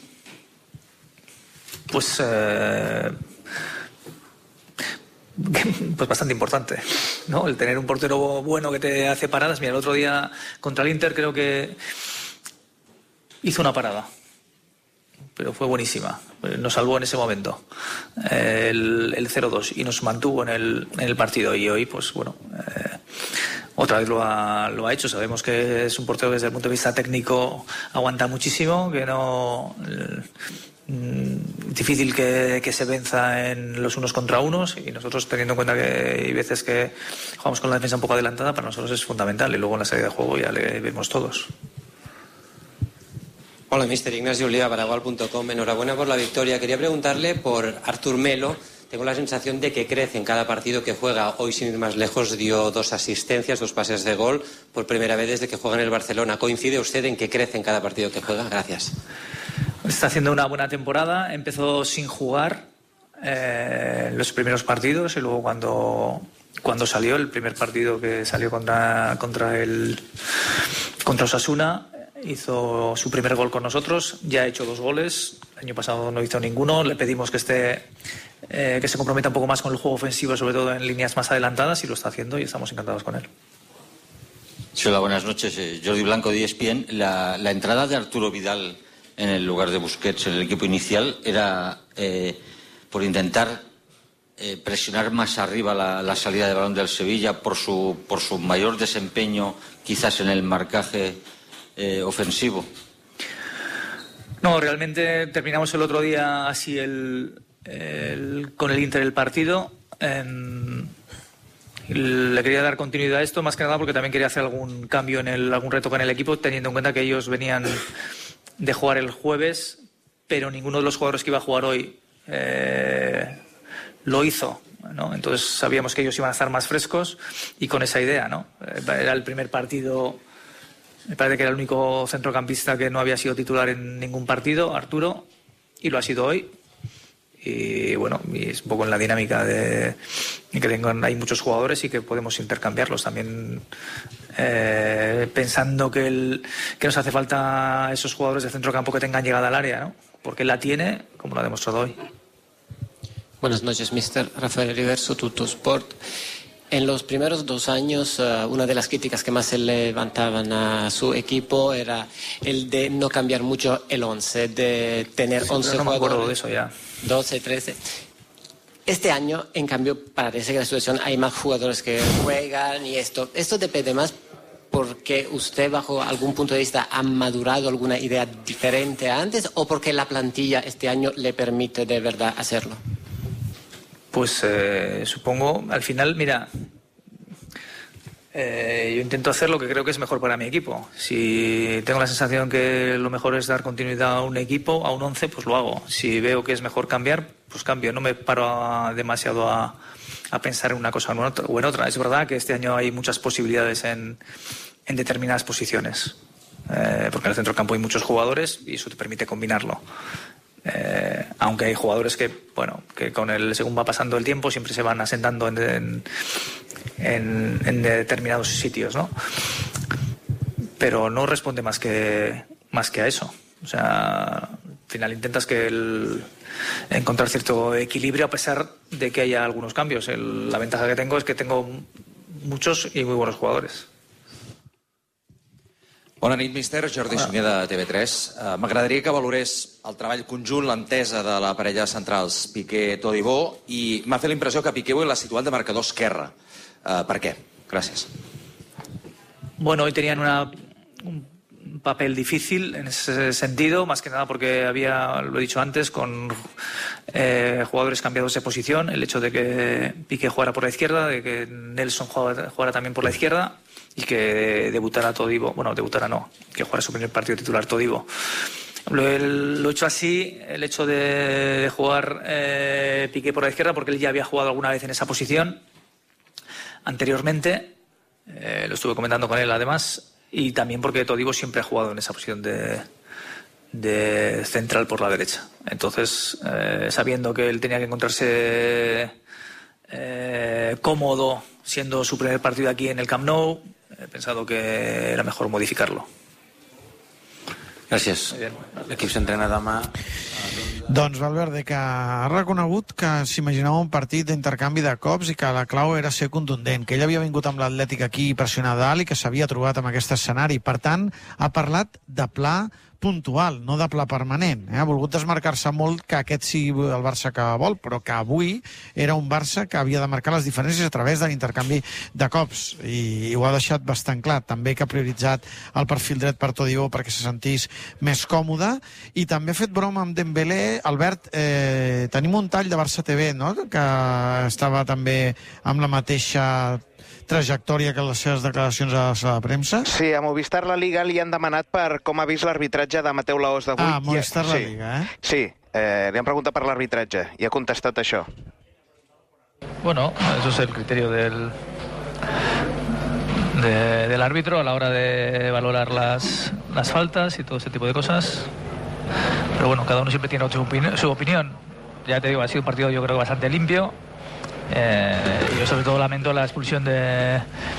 Pues bastante importante, ¿no? El tener un portero bueno que te hace paradas. Mira, el otro día contra el Inter creo que hizo una parada, pero fue buenísima, nos salvó en ese momento el 0-2 y nos mantuvo en el partido. Y hoy, pues bueno, otra vez lo ha hecho. Sabemos que es un portero que desde el punto de vista técnico aguanta muchísimo, que no difícil que se venza en los unos contra unos, y nosotros, teniendo en cuenta que hay veces que jugamos con la defensa un poco adelantada, para nosotros es fundamental, y luego en la salida de juego ya le vemos todos. Hola, mister Ignacio Oliva, Paragual.com. Enhorabuena por la victoria. Quería preguntarle por Artur Melo. Tengo la sensación de que crece en cada partido que juega. Hoy, sin ir más lejos, dio 2 asistencias, 2 pases de gol, por primera vez desde que juega en el Barcelona. ¿Coincide usted en que crece en cada partido que juega? Gracias. Está haciendo una buena temporada. Empezó sin jugar en los primeros partidos, y luego cuando salió, el primer partido que salió contra Osasuna, hizo su primer gol con nosotros. Ya ha hecho 2 goles. El año pasado no hizo ninguno. Le pedimos que se comprometa un poco más con el juego ofensivo, sobre todo en líneas más adelantadas, y lo está haciendo, y estamos encantados con él. Sí, hola, buenas noches. Jordi Blanco, de ESPN. La entrada de Arturo Vidal en el lugar de Busquets en el equipo inicial era por intentar presionar más arriba la salida de balón del Sevilla, por su mayor desempeño quizás en el marcaje ofensivo. No, realmente terminamos el otro día así con el Inter el partido. Le quería dar continuidad a esto, más que nada porque también quería hacer algún cambio algún retoque en el equipo, teniendo en cuenta que ellos venían de jugar el jueves, pero ninguno de los jugadores que iba a jugar hoy lo hizo, ¿no? Entonces sabíamos que ellos iban a estar más frescos, y con esa idea, ¿no? Era el primer partido. Me parece que era el único centrocampista que no había sido titular en ningún partido, Arturo, y lo ha sido hoy. y bueno, y es un poco en la dinámica de que hay muchos jugadores y que podemos intercambiarlos también, pensando que nos hace falta esos jugadores de centrocampo que tengan llegada al área, ¿no? Porque él la tiene, como lo ha demostrado hoy. Buenas noches, mister. Rafael Riverso, Tuttosport. En los primeros 2 años, una de las críticas que más se levantaban a su equipo era el de no cambiar mucho el 11, de tener 11 no jugadores. Me acuerdo de eso ya. 12, 13. Este año, en cambio, parece que la situación hay más jugadores que juegan y esto depende más porque usted, bajo algún punto de vista, ha madurado alguna idea diferente a antes o porque la plantilla este año le permite de verdad hacerlo. Pues supongo, al final, mira, yo intento hacer lo que creo que es mejor para mi equipo. Si tengo la sensación que lo mejor es dar continuidad a un equipo, a un 11, pues lo hago. Si veo que es mejor cambiar, pues cambio. No me paro demasiado a pensar en una cosa o en otra. Es verdad que este año hay muchas posibilidades en determinadas posiciones, porque en el centrocampo hay muchos jugadores y eso te permite combinarlo. Aunque hay jugadores que según va pasando el tiempo siempre se van asentando en determinados sitios, ¿no? Pero no responde más que a eso. O sea, al final intentas encontrar cierto equilibrio a pesar de que haya algunos cambios. La ventaja que tengo es que tengo muchos y muy buenos jugadores. Bona nit, míster. Jordi Sunyer, de TV3. M'agradaria que valorés el treball conjunt, l'entesa de la parella centrals Piqué-Todibo, i m'ha fet la impressió que Piqué avui l'ha situat de marcador esquerre. ¿Per qué? Gracias. Bueno, hoy tenían un papel difícil en ese sentido, más que nada porque había, lo he dicho antes, con jugadores cambiados de posición, el hecho de que Piqué jugara por la izquierda, de que Nelson jugara también por la izquierda y que debutara Todibo, bueno, debutara no, que jugara su primer partido titular Todibo. Lo he hecho así, el hecho de jugar Piqué por la izquierda, porque él ya había jugado alguna vez en esa posición anteriormente, lo estuve comentando con él además, y también porque Todibo siempre ha jugado en esa posición de central por la derecha. Entonces, sabiendo que él tenía que encontrarse cómodo siendo su primer partido aquí en el Camp Nou, he pensado que era mejor modificarlo. Gràcies. L'equip s'entrena demà. Doncs Valverde, que ha reconegut que s'imaginava un partit d'intercanvi de cops i que la clau era ser contundent, que ell havia vingut amb l'Atlètic aquí a pressionar dalt i que s'havia trobat amb aquest escenari. Per tant, ha parlat de pla puntual, no de pla permanent. Ha volgut desmarcar-se molt que aquest sigui el Barça que vol, però que avui era un Barça que havia de marcar les diferències a través de l'intercanvi de cops, i ho ha deixat bastant clar. També que ha prioritzat el perfil dret per Todibo perquè se sentís més còmode, i també ha fet broma amb Dembélé. Albert, tenim un tall de Barça TV, no?, que estava també amb la mateixa trajectòria que les seves declaracions a la sala de premsa. Sí, a Movistar La Liga li han demanat per com ha vist l'arbitratge de Mateu Laoz d'avui. Ah, Movistar La Liga, Sí, li han preguntat per l'arbitratge i ha contestat això. Bueno, eso es el criterio del árbitro a la hora de valorar las faltas y todo ese tipo de cosas. Pero bueno, cada uno siempre tiene su opinión. Ya te digo, ha sido un partido yo creo bastante limpio. Yo sobre todo lamento la expulsión de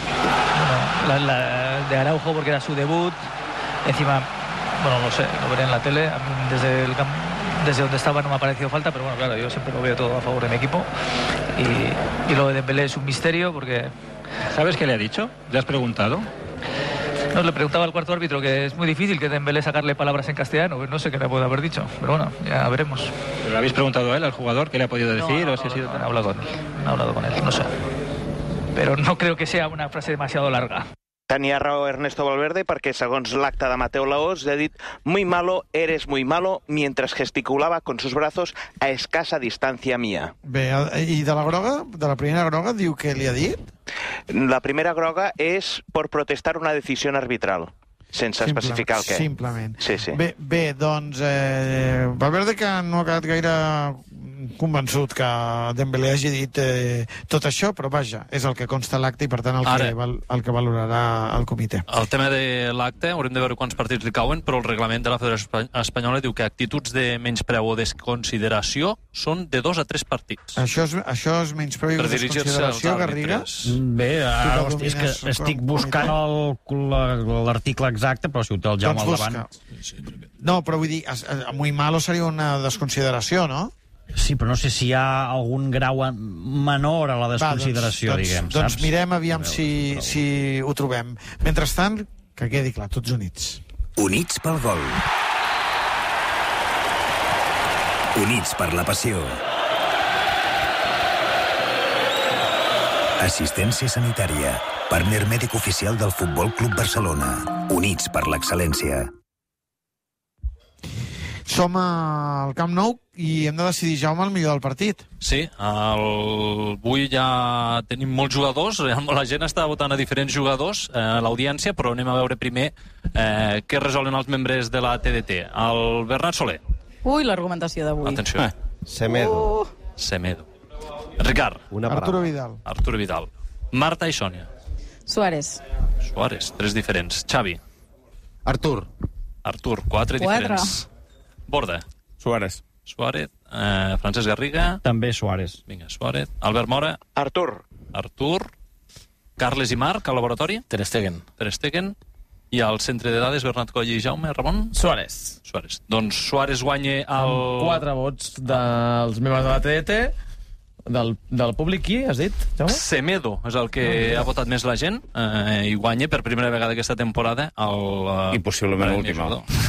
Araujo porque era su debut. Encima, bueno, no sé, lo veré en la tele. A mí desde donde estaba no me ha parecido falta, pero bueno, claro, yo siempre lo veo todo a favor de mi equipo. Y lo de Dembélé es un misterio porque... ¿Sabes qué le ha dicho? ¿Le has preguntado? No, le preguntaba al cuarto árbitro que es muy difícil que Dembélé sacarle palabras en castellano, pues no sé qué le puede haber dicho, pero bueno, ya veremos. ¿Pero le habéis preguntado a él, al jugador, qué le ha podido decir? No, he hablado con él, no sé. Pero no creo que sea una frase demasiado larga. Tenia raó Ernesto Valverde perquè, segons l'acte de Mateu Laoz, ha dit «Muy malo, eres muy malo», mientras gesticulaba con sus brazos a escasa distancia mía. Bé, i de la groga, de la primera groga, diu què li ha dit? La primera groga és por protestar una decisió arbitral, sense especificar el què. Simplement. Sí, sí. Bé, doncs, Valverde, que no ha quedat gaire convençut que Dembélé hagi dit tot això, però vaja, és el que consta a l'acte i per tant el que valorarà el comitè. El tema de l'acte, haurem de veure quants partits li cauen, però el reglament de la Federació Espanyola diu que actituds de menyspreu o desconsideració són de 2 a 3 partits. Això és menyspreu i desconsideració, Garriga? Bé, ara és que estic buscant l'article exacte, però si ho té el Jaume al davant... No, però vull dir, muy malo seria una desconsideració, no? Sí, però no sé si hi ha algun grau menor a la desconsideració, diguem, saps? Doncs mirem aviam si ho trobem. Mentrestant, que quedi clar, tots units. Units pel gol. Units per la passió. Assistència sanitària. Partner mèdic oficial del Futbol Club Barcelona. Units per l'excel·lència. Som al Camp Nou i hem de decidir, Jaume, el millor del partit. Sí, avui ja tenim molts jugadors, la gent està votant a diferents jugadors a l'audiència, però anem a veure primer què resolen els membres de la TDT. El Bernat Soler. Ui, l'argumentació d'avui. Atenció. Semedo. Semedo. Ricard. Arturo Vidal. Arturo Vidal. Marta i Sònia. Suárez. Suárez, 3 diferents. Xavi. Artur. 4 diferents. Borda. Suárez. Francesc Garriga. També Suárez. Vinga, Suárez. Albert Mora. Artur. Carles i Marc, al laboratori. Ter Stegen. I al centre de dades, Bernat Coll i Jaume Ramon. Suárez. Doncs Suárez guanya el... 4 vots dels membres de la TDT. Del públic, qui has dit, Jaume? Semedo és el que ha votat més la gent i guanya per primera vegada aquesta temporada i possiblement l'última.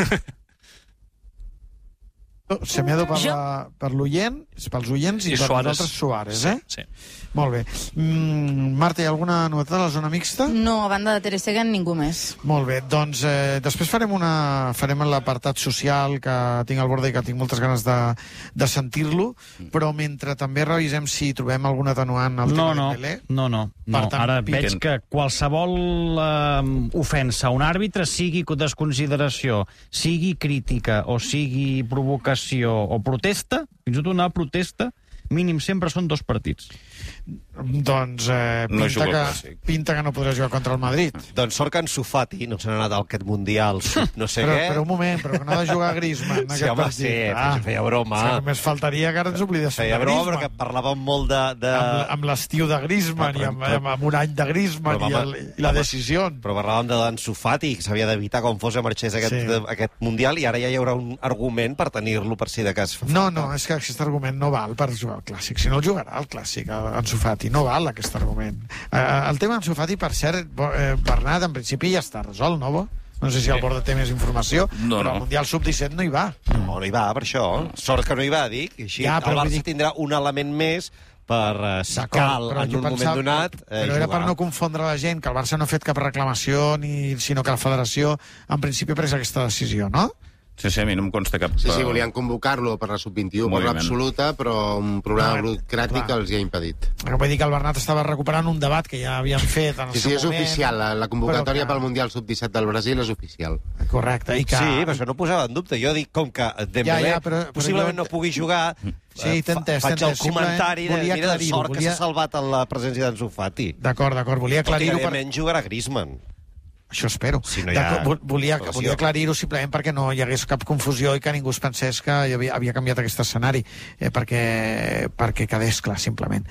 Semedo per l'oient, pels oients i per nosaltres Suárez, eh? Sí. Molt bé. Marta, hi ha alguna novetat a la zona mixta? No, a banda de Ter Stegen, ningú més. Molt bé, doncs després farem l'apartat social, que tinc al borde i que tinc moltes ganes de sentir-lo, però mentre també revisem si trobem algun atenuant al tema de Pelé. No. Ara veig que qualsevol ofensa a un àrbitre, sigui desconsideració, sigui crítica o sigui provocació o protesta, fins i tot una protesta, mínim sempre són 2 partits. Doncs pinta que no podrà jugar contra el Madrid. Doncs sort que en Sufati no se n'ha anat a aquest Mundial, no sé què. Però un moment, però que no ha de jugar Griezmann en aquest partit. Sí, feia broma. Només faltaria que ara ens oblidéssim de Griezmann. Feia broma, però que parlàvem molt de... Amb l'estiu de Griezmann i amb un any de Griezmann i la decisió. Però parlàvem d'en Sufati, que s'havia d'evitar com fos a marxés aquest Mundial, i ara ja hi haurà un argument per tenir-lo per si de cas fa falta. No, és que aquest argument no val per jugar al Clàssic. Si no el jugarà al Clàssic, Ansu Fati. No val aquest argument. El tema Ansu Fati, per cert, Bernat, en principi ja està resolt, no? No sé si el Borda té més informació, però al Mundial Sub-17 no hi va. No hi va, per això. Sort que no hi va, dic. Així el Barça tindrà un element més per, si cal, en un moment donat... Però era per no confondre la gent, que el Barça no ha fet cap reclamació, sinó que la federació, en principi, ha pres aquesta decisió, no? Sí, a mi no em consta cap... Sí, volien convocar-lo per la Sub-21, per l'absoluta, però un problema burocràtic els hi ha impedit. Vull dir que el Bernat estava recuperant un debat que ja havien fet en el seu moment. Sí, és oficial. La convocatòria pel Mundial Sub-17 del Brasil és oficial. Correcte. Sí, però això no ho posava en dubte. Jo dic, com que Dembélé possiblement no pugui jugar... Sí, faig el comentari de mira, de sort que s'ha salvat en la presència d'en Sufati. D'acord, volia aclarir-ho. Òbviament jugarà Griezmann. Això espero. Si no volia aclarir-ho simplement perquè no hi hagués cap confusió i que ningú es pensés que havia canviat aquest escenari, perquè quedés clar, simplement.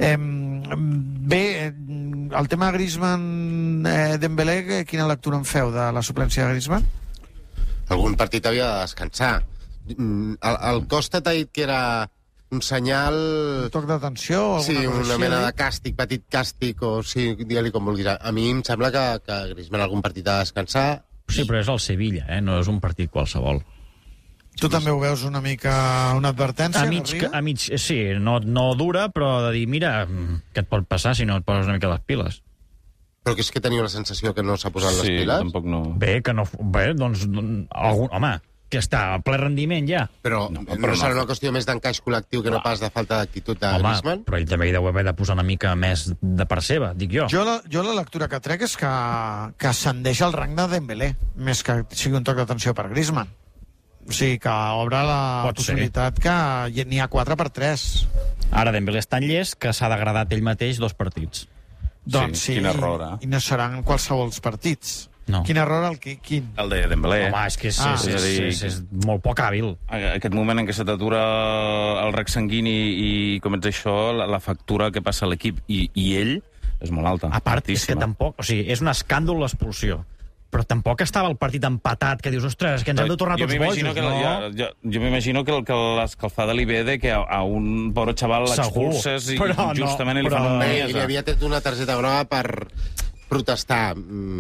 Bé, el tema Griezmann-Dembélé, quina lectura en feu de la suplència de Griezmann? Algun partit havia de descansar. El Costa t'ha dit que era un senyal... Un toc d'atenció? Sí, una mena de càstig, petit càstig, o sí, digue-li com vulguis. A mi em sembla que Griezmann algun partit ha de descansar. Sí, però és el Sevilla, no és un partit qualsevol. Tu també ho veus una mica una advertència? A mig, sí, no dura, però de dir, mira, què et pot passar si no et poses una mica les piles? Però que és que teniu la sensació que no s'ha posat les piles? Sí, tampoc no... Bé, doncs, home, que està a ple rendiment ja. Però no serà una qüestió més d'encaix col·lectiu que no pas de falta d'actitud de Griezmann? Però ell també hi deu haver de posar una mica més de part seva, dic jo. Jo la lectura que trec és que ascendeix el rang de Dembélé, més que sigui un toc d'atenció per Griezmann. O sigui, que obre la possibilitat que n'hi ha 4-3. Ara Dembélé és tan llest que s'ha degradat ell mateix 2 partits. Doncs sí, quin error, i no seran qualsevol partits. No. Quin error quin? El de Dembélé. Home, és que és molt poc hàbil. Aquest moment en què se t'atura el rec sanguini i com ets això, la factura que passa a l'equip i ell és molt alta. A part, és que tampoc... O sigui, és un escàndol l'expulsió. Però tampoc estava el partit empatat, que dius, ostres, que ens hem de tornar tots bojos, no? Jo m'imagino que l'escalfada li ve de que a un pobre xaval l'expulses i justament li fan un mes. Li havia tret una targeta groga per protestar.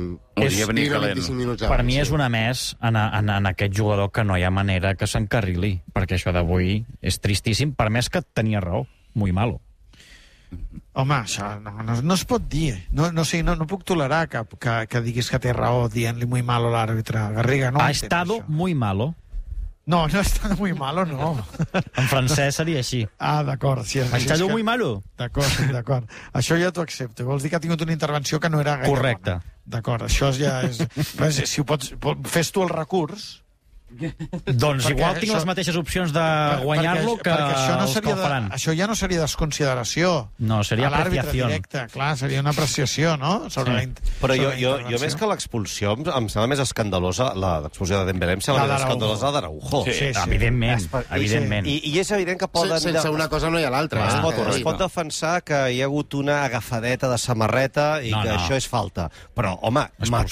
Per mi és una més en aquest jugador que no hi ha manera que s'encarrili, perquè això d'avui és tristíssim, per més que tenia raó, muy malo. Home, això no es pot dir. No puc tolerar que diguis que té raó dient-li muy malo a l'àrbitre. Garriga, no ha estado muy malo. No ha estado muy malo, no. En francès seria així. Ah, d'acord. Si ha estado muy malo. D'acord. Això ja t'ho accepto. Vols dir que ha tingut una intervenció que no era gaire correcte. D'acord, això ja és... Si ho pots... Fes tu el recurs... Doncs igual tinc les mateixes opcions de guanyar-lo que els que ho faran. Això ja no seria desconsideració. No, seria apreciació. Directe, clar, seria una apreciació, no? Però jo més que l'expulsió em sembla més escandalosa, l'expulsió de Dembélé em sembla més escandalosa la d'Araujo. Sí, evidentment. I és evident que poden... Sense una cosa no hi ha l'altra. Es pot defensar que hi ha hagut una agafadeta de samarreta i que això és falta. Però, home,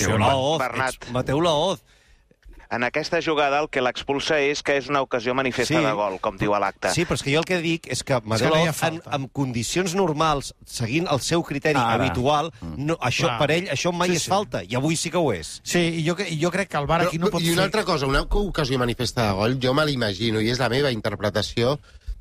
Mateu Laoz. En aquesta jugada el que l'expulsa és que és una ocasió manifesta de gol, com diu a l'acte. Sí, però és que jo el que dic és que Mateu Laoz, en condicions normals, seguint el seu criteri habitual, per ell això mai és falta, i avui sí que ho és. Sí, i jo crec que el VAR aquí no pot fer... I una altra cosa, una ocasió manifesta de gol, jo me l'imagino, i és la meva interpretació,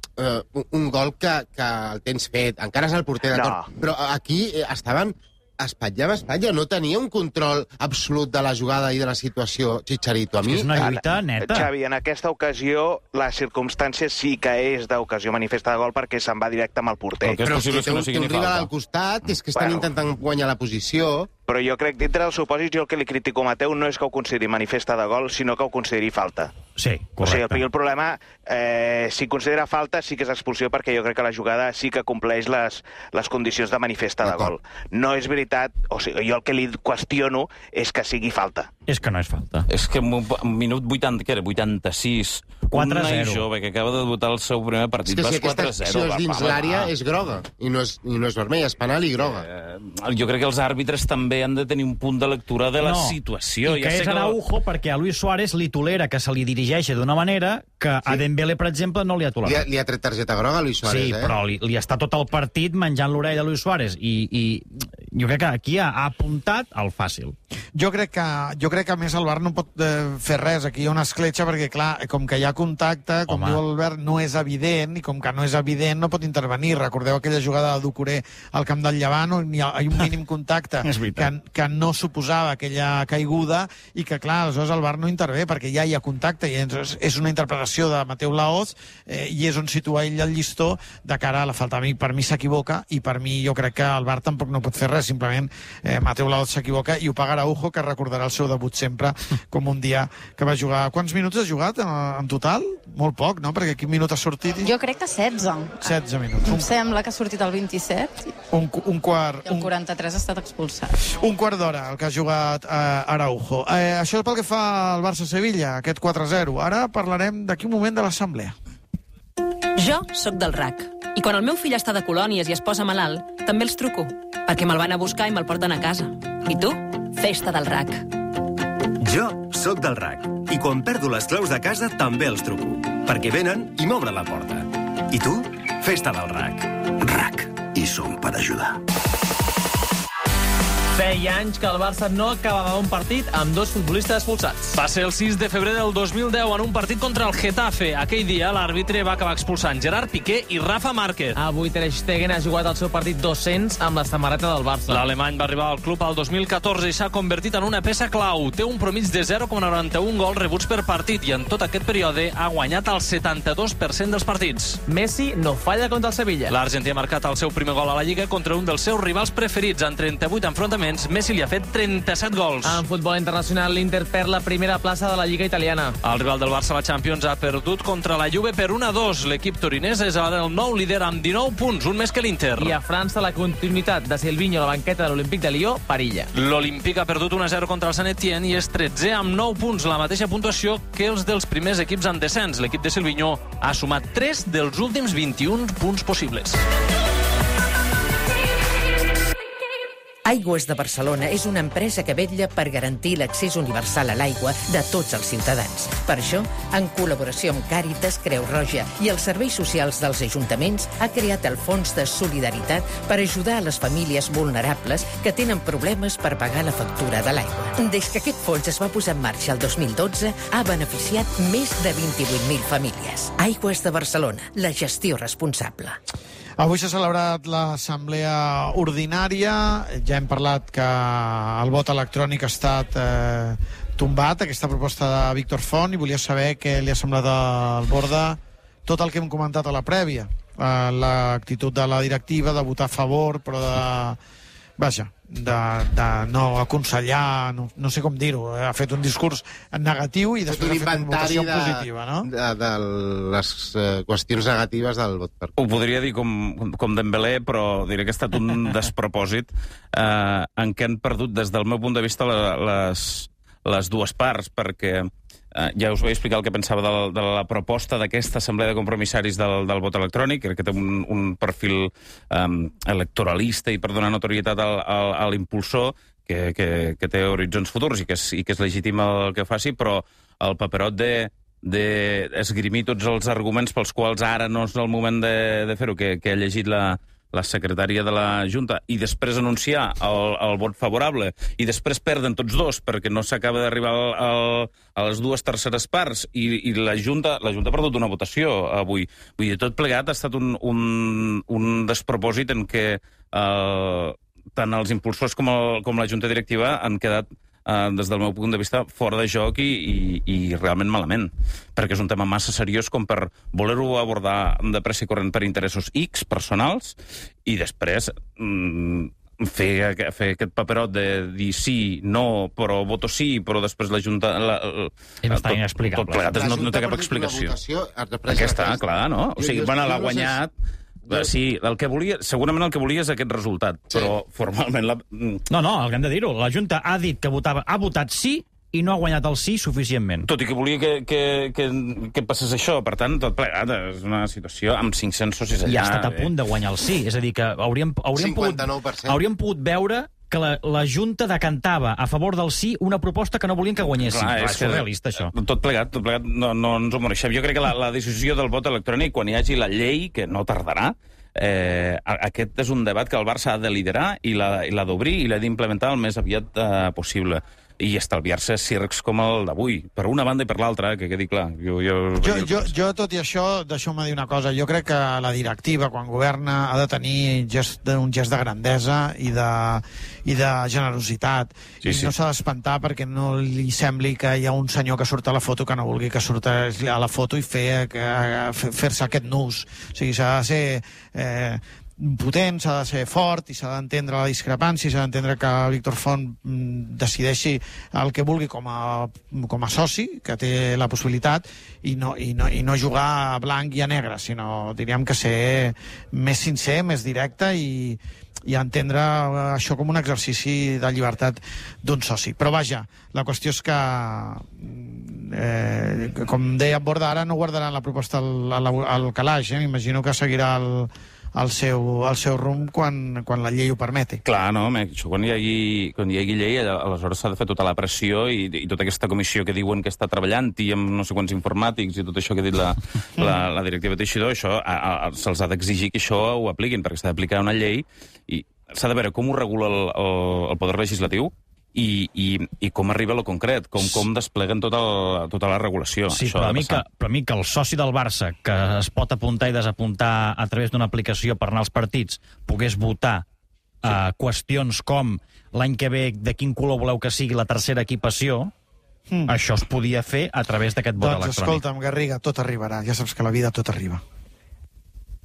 un gol que el tens fet, encara és el porter d'acord, però aquí estaven... Espatlla, no tenia un control absolut de la jugada i de la situació, Chicharito. A mi... És una lluita neta. Xavi, en aquesta ocasió, la circumstància sí que és d'ocasió manifesta de gol perquè se'n va directe amb el porter. Però si té un rival al costat, és que estan intentant guanyar la posició... Però jo crec, dintre dels supòsits, jo el que li critico a Mateu no és que ho consideri manifesta de gol, sinó que ho consideri falta. Sí, correcte. O sigui, el problema, si considera falta, sí que és expulsió, perquè jo crec que la jugada sí que compleix les condicions de manifesta de gol. No és veritat, o sigui, jo el que li qüestiono és que sigui falta. És que no és falta. És que en minut 80, que era 86, un noi jove que acaba de debutar el seu primer partit, vas 4-0. És que si aquesta acció és dins l'àrea, és groga, i no és vermella, és penal i groga. Jo crec que els àrbitres també han de tenir un punt de lectura de la situació. I que és Araujo perquè a Luis Suárez li tolera que se li dirigeixi d'una manera que a Dembélé, per exemple, no li ha tolerat. Li ha tret targeta groga a Luis Suárez, Sí, però li està tot el partit menjant l'orella a Luis Suárez i jo crec que aquí ha apuntat al fàcil. Jo crec que a més el VAR no pot fer res. Aquí hi ha una escletxa perquè, clar, com que hi ha contacte, com diu Albert, no és evident, i com que no és evident no pot intervenir. Recordeu aquella jugada de Ducouré al camp del Llevant on hi ha un mínim contacte que no suposava aquella caiguda i que, clar, aleshores el VAR no intervé perquè ja hi ha contacte i és una interpretació de Mateu Laoz i és on situa ell el llistó de cara a la falta. Per mi s'equivoca i per mi jo crec que el VAR tampoc no pot fer res, simplement Mateu Laoz s'equivoca i ho paga Araujo, que recordarà el seu debut sempre com un dia que va jugar... Quants minuts has jugat en total? Molt poc, no? Perquè quin minut ha sortit? Jo crec que 16. 16 minuts. Em sembla que ha sortit el 27. Un quart... I el 43 ha estat expulsat. Un quart d'hora, el que ha jugat Araujo. Això és pel que fa al Barça-Sevilla, aquest 4-0. Ara parlarem d'aquí un moment de l'assemblea. Jo sóc del RAC. I quan el meu fill està de colònies i es posa malalt, també els truco, perquè me'l van a buscar i me'l porten a casa. I tu? Festa del RAC. Jo sóc del RAC. I quan perdo les claus de casa també els truco, perquè venen i m'obren la porta. I tu? Festa del RAC. RAC. I som per ajudar. Feia anys que el Barça no acabava un partit amb dos futbolistes expulsats. Va ser el 6 de febrer del 2010 en un partit contra el Getafe. Aquell dia l'àrbitre va acabar expulsant Gerard Piqué i Rafa Márquez. Avui Ter Stegen ha jugat el seu partit 200 amb la samarreta del Barça. L'alemany va arribar al club al 2014 i s'ha convertit en una peça clau. Té un promig de 0,91 gols rebuts per partit i en tot aquest període ha guanyat el 72% dels partits. Messi no falla contra el Sevilla. L'Argentí ha marcat el seu primer gol a la Lliga contra un dels seus rivals preferits en 38 enfrontaments moments, Messi li ha fet 37 gols. En futbol internacional, l'Inter perd la primera plaça de la Lliga italiana. El rival del Barça a la Champions ha perdut contra la Juve per 1-2. L'equip torinès és el nou líder amb 19 punts, un més que l'Inter. I a França, la continuïtat de Silvinho a la banqueta de l'Olímpic de Lió perilla. L'Olímpic ha perdut 1-0 contra el Sant Etienne i és 13è amb 9 punts, la mateixa puntuació que els dels primers equips en descens. L'equip de Silvinho ha sumat 3 dels últims 21 punts possibles. Aigües de Barcelona és una empresa que vetlla per garantir l'accés universal a l'aigua de tots els ciutadans. Per això, en col·laboració amb Càritas, Creu Roja i els serveis socials dels ajuntaments, ha creat el Fons de Solidaritat per ajudar a les famílies vulnerables que tenen problemes per pagar la factura de l'aigua. Des que aquest fons es va posar en marxa el 2012, ha beneficiat més de 28.000 famílies. Aigües de Barcelona, la gestió responsable. Avui s'ha celebrat l'assemblea ordinària. Ja hem parlat que el vot electrònic ha estat tombat, aquesta proposta de Víctor Font, i volia saber què li ha semblat al Borda tot el que hem comentat a la prèvia. L'actitud de la directiva de votar a favor, però de no aconsellar, no sé com dir-ho, ha fet un discurs negatiu i després ha fet una votació positiva, no? De les qüestions negatives del vot per... Ho podria dir com Dembélé, però diré que ha estat un despropòsit en què han perdut, des del meu punt de vista, les dues parts, perquè ja us vaig explicar el que pensava de la proposta d'aquesta assemblea de compromissaris del vot electrònic, crec que té un perfil electoralista i per donar notorietat a l'impulsor, que té horitzons futurs i que és legítim el que faci, però el paperot d'esgrimir tots els arguments pels quals ara no és el moment de fer-ho, que ha llegit la secretària de la Junta, i després anunciar el vot favorable, i després perden tots dos perquè no s'acaba d'arribar a les dues terceres parts, i la Junta ha perdut una votació avui. Vull dir, tot plegat ha estat un despropòsit en què tant els impulsors com la Junta Directiva han quedat, des del meu punt de vista, fora de joc i realment malament, perquè és un tema massa seriós com per voler-ho abordar de pressa i corrent per interessos X personals i després fer aquest paperot de dir sí, no, però voto sí, però després la Junta... És bastant inexplicable. Tot plegat no té cap explicació. Aquesta, clar, no? O sigui, van a la guanyat... Sí, segurament el que volia és aquest resultat, però formalment... No, el que hem de dir-ho. La Junta ha dit que ha votat sí i no ha guanyat el sí suficientment. Tot i que volia que passés això. Per tant, tot plegat és una situació amb 500 socis allà. I ha estat a punt de guanyar el sí. És a dir, que hauríem pogut veure que la Junta decantava a favor del sí una proposta que no volien que guanyessin. Clar, és surrealista, això. Tot plegat no ens ho mereixem. Jo crec que la decisió del vot electrònic, quan hi hagi la llei, que no tardarà, aquest és un debat que el Barça ha de liderar i l'ha d'obrir i l'ha d'implementar el més aviat possible. I estalviar-se circs com el d'avui, per una banda i per l'altra, que quedi clar. Jo, tot i això, deixeu-me dir una cosa. Jo crec que la directiva, quan governa, ha de tenir un gest de grandesa i de generositat. I no s'ha d'espantar perquè no li sembli que hi ha un senyor que surt a la foto que no vulgui que surt a la foto i fer-se aquest nus. O sigui, s'ha de ser... potent, s'ha de ser fort i s'ha d'entendre la discrepància i s'ha d'entendre que Víctor Font decideixi el que vulgui com a soci, que té la possibilitat, i no jugar a blanc i a negre, sinó diríem que ser més sincer, més directe i entendre això com un exercici de llibertat d'un soci. Però vaja, la qüestió és que com deia Borda, ara no guardaran la proposta al calaix, m'imagino que seguirà el seu rumb quan la llei ho permeti. Clar, no, quan hi hagi llei, aleshores s'ha de fer tota la pressió i tota aquesta comissió que diuen que està treballant i amb no sé quants informàtics i tot això que ha dit la directiva Teixidor, això se'ls ha d'exigir que això ho apliquin, perquè s'ha d'aplicar una llei i s'ha de veure com ho regula el poder legislatiu i com arriba a lo concret, com despleguen tota la regulació. Sí, però a mi que el soci del Barça, que es pot apuntar i desapuntar a través d'una aplicació per anar als partits, pogués votar qüestions com l'any que ve de quin color voleu que sigui la tercera equipació, això es podia fer a través d'aquest vot electrònic. Doncs escolta'm, Garriga, tot arribarà. Ja saps que a la vida tot arriba.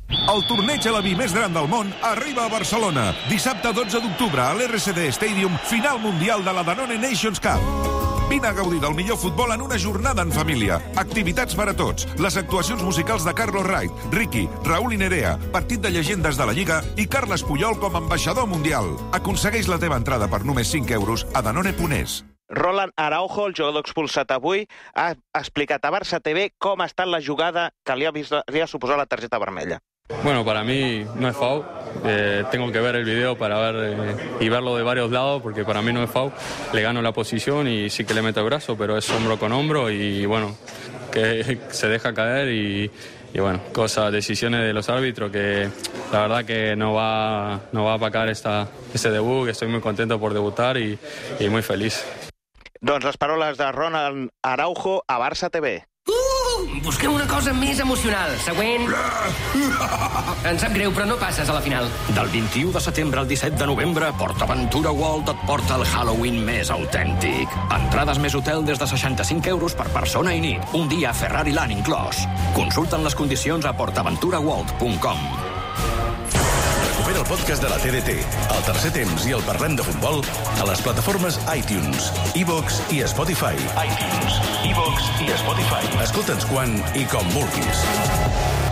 El torneig a la vi més gran del món arriba a Barcelona. Dissabte 12 d'octubre a l'RCD Stadium, final mundial de la Danone Nations Cup. Vine a gaudir del millor futbol en una jornada en família. Activitats per a tots. Les actuacions musicals de Carlos Wright, Ricky, Raúl i Nerea, partit de llegendes de la Lliga i Carles Puyol com a ambaixador mundial. Aconsegueix la teva entrada per només 5 euros a danone.es. Roland Araujo, el jugador expulsat avui, ha explicat a Barça TV com ha estat la jugada que li ha suposat la targeta vermella. Bueno, para mí no es foul. Tengo que ver el video para ver y verlo de varios lados, porque para mí no es foul. Le gano la posición y sí que le meto el brazo, pero es hombro con hombro y bueno, que se deja caer y bueno, decisiones de los árbitros que la verdad que no va a apacar este debut, que estoy muy contento por debutar y muy feliz. Doncs les paraules de Roland Araujo a Barça TV. Busquem una cosa més emocional. Següent. Em sap greu, però no passes a la final. Del 21 de setembre al 17 de novembre, PortAventura World et porta el Halloween més autèntic. Entrades més hotel des de 65 euros per persona i nit. Un dia Ferrari Land inclòs. Consulten les condicions a portaventuraworld.com. Recupera el podcast de la TDT, el tercer temps i el Parlem de Futbol a les plataformes iTunes, iVoox i Spotify. iTunes, iVoox i Spotify. Escolta'ns quan i com vulguis.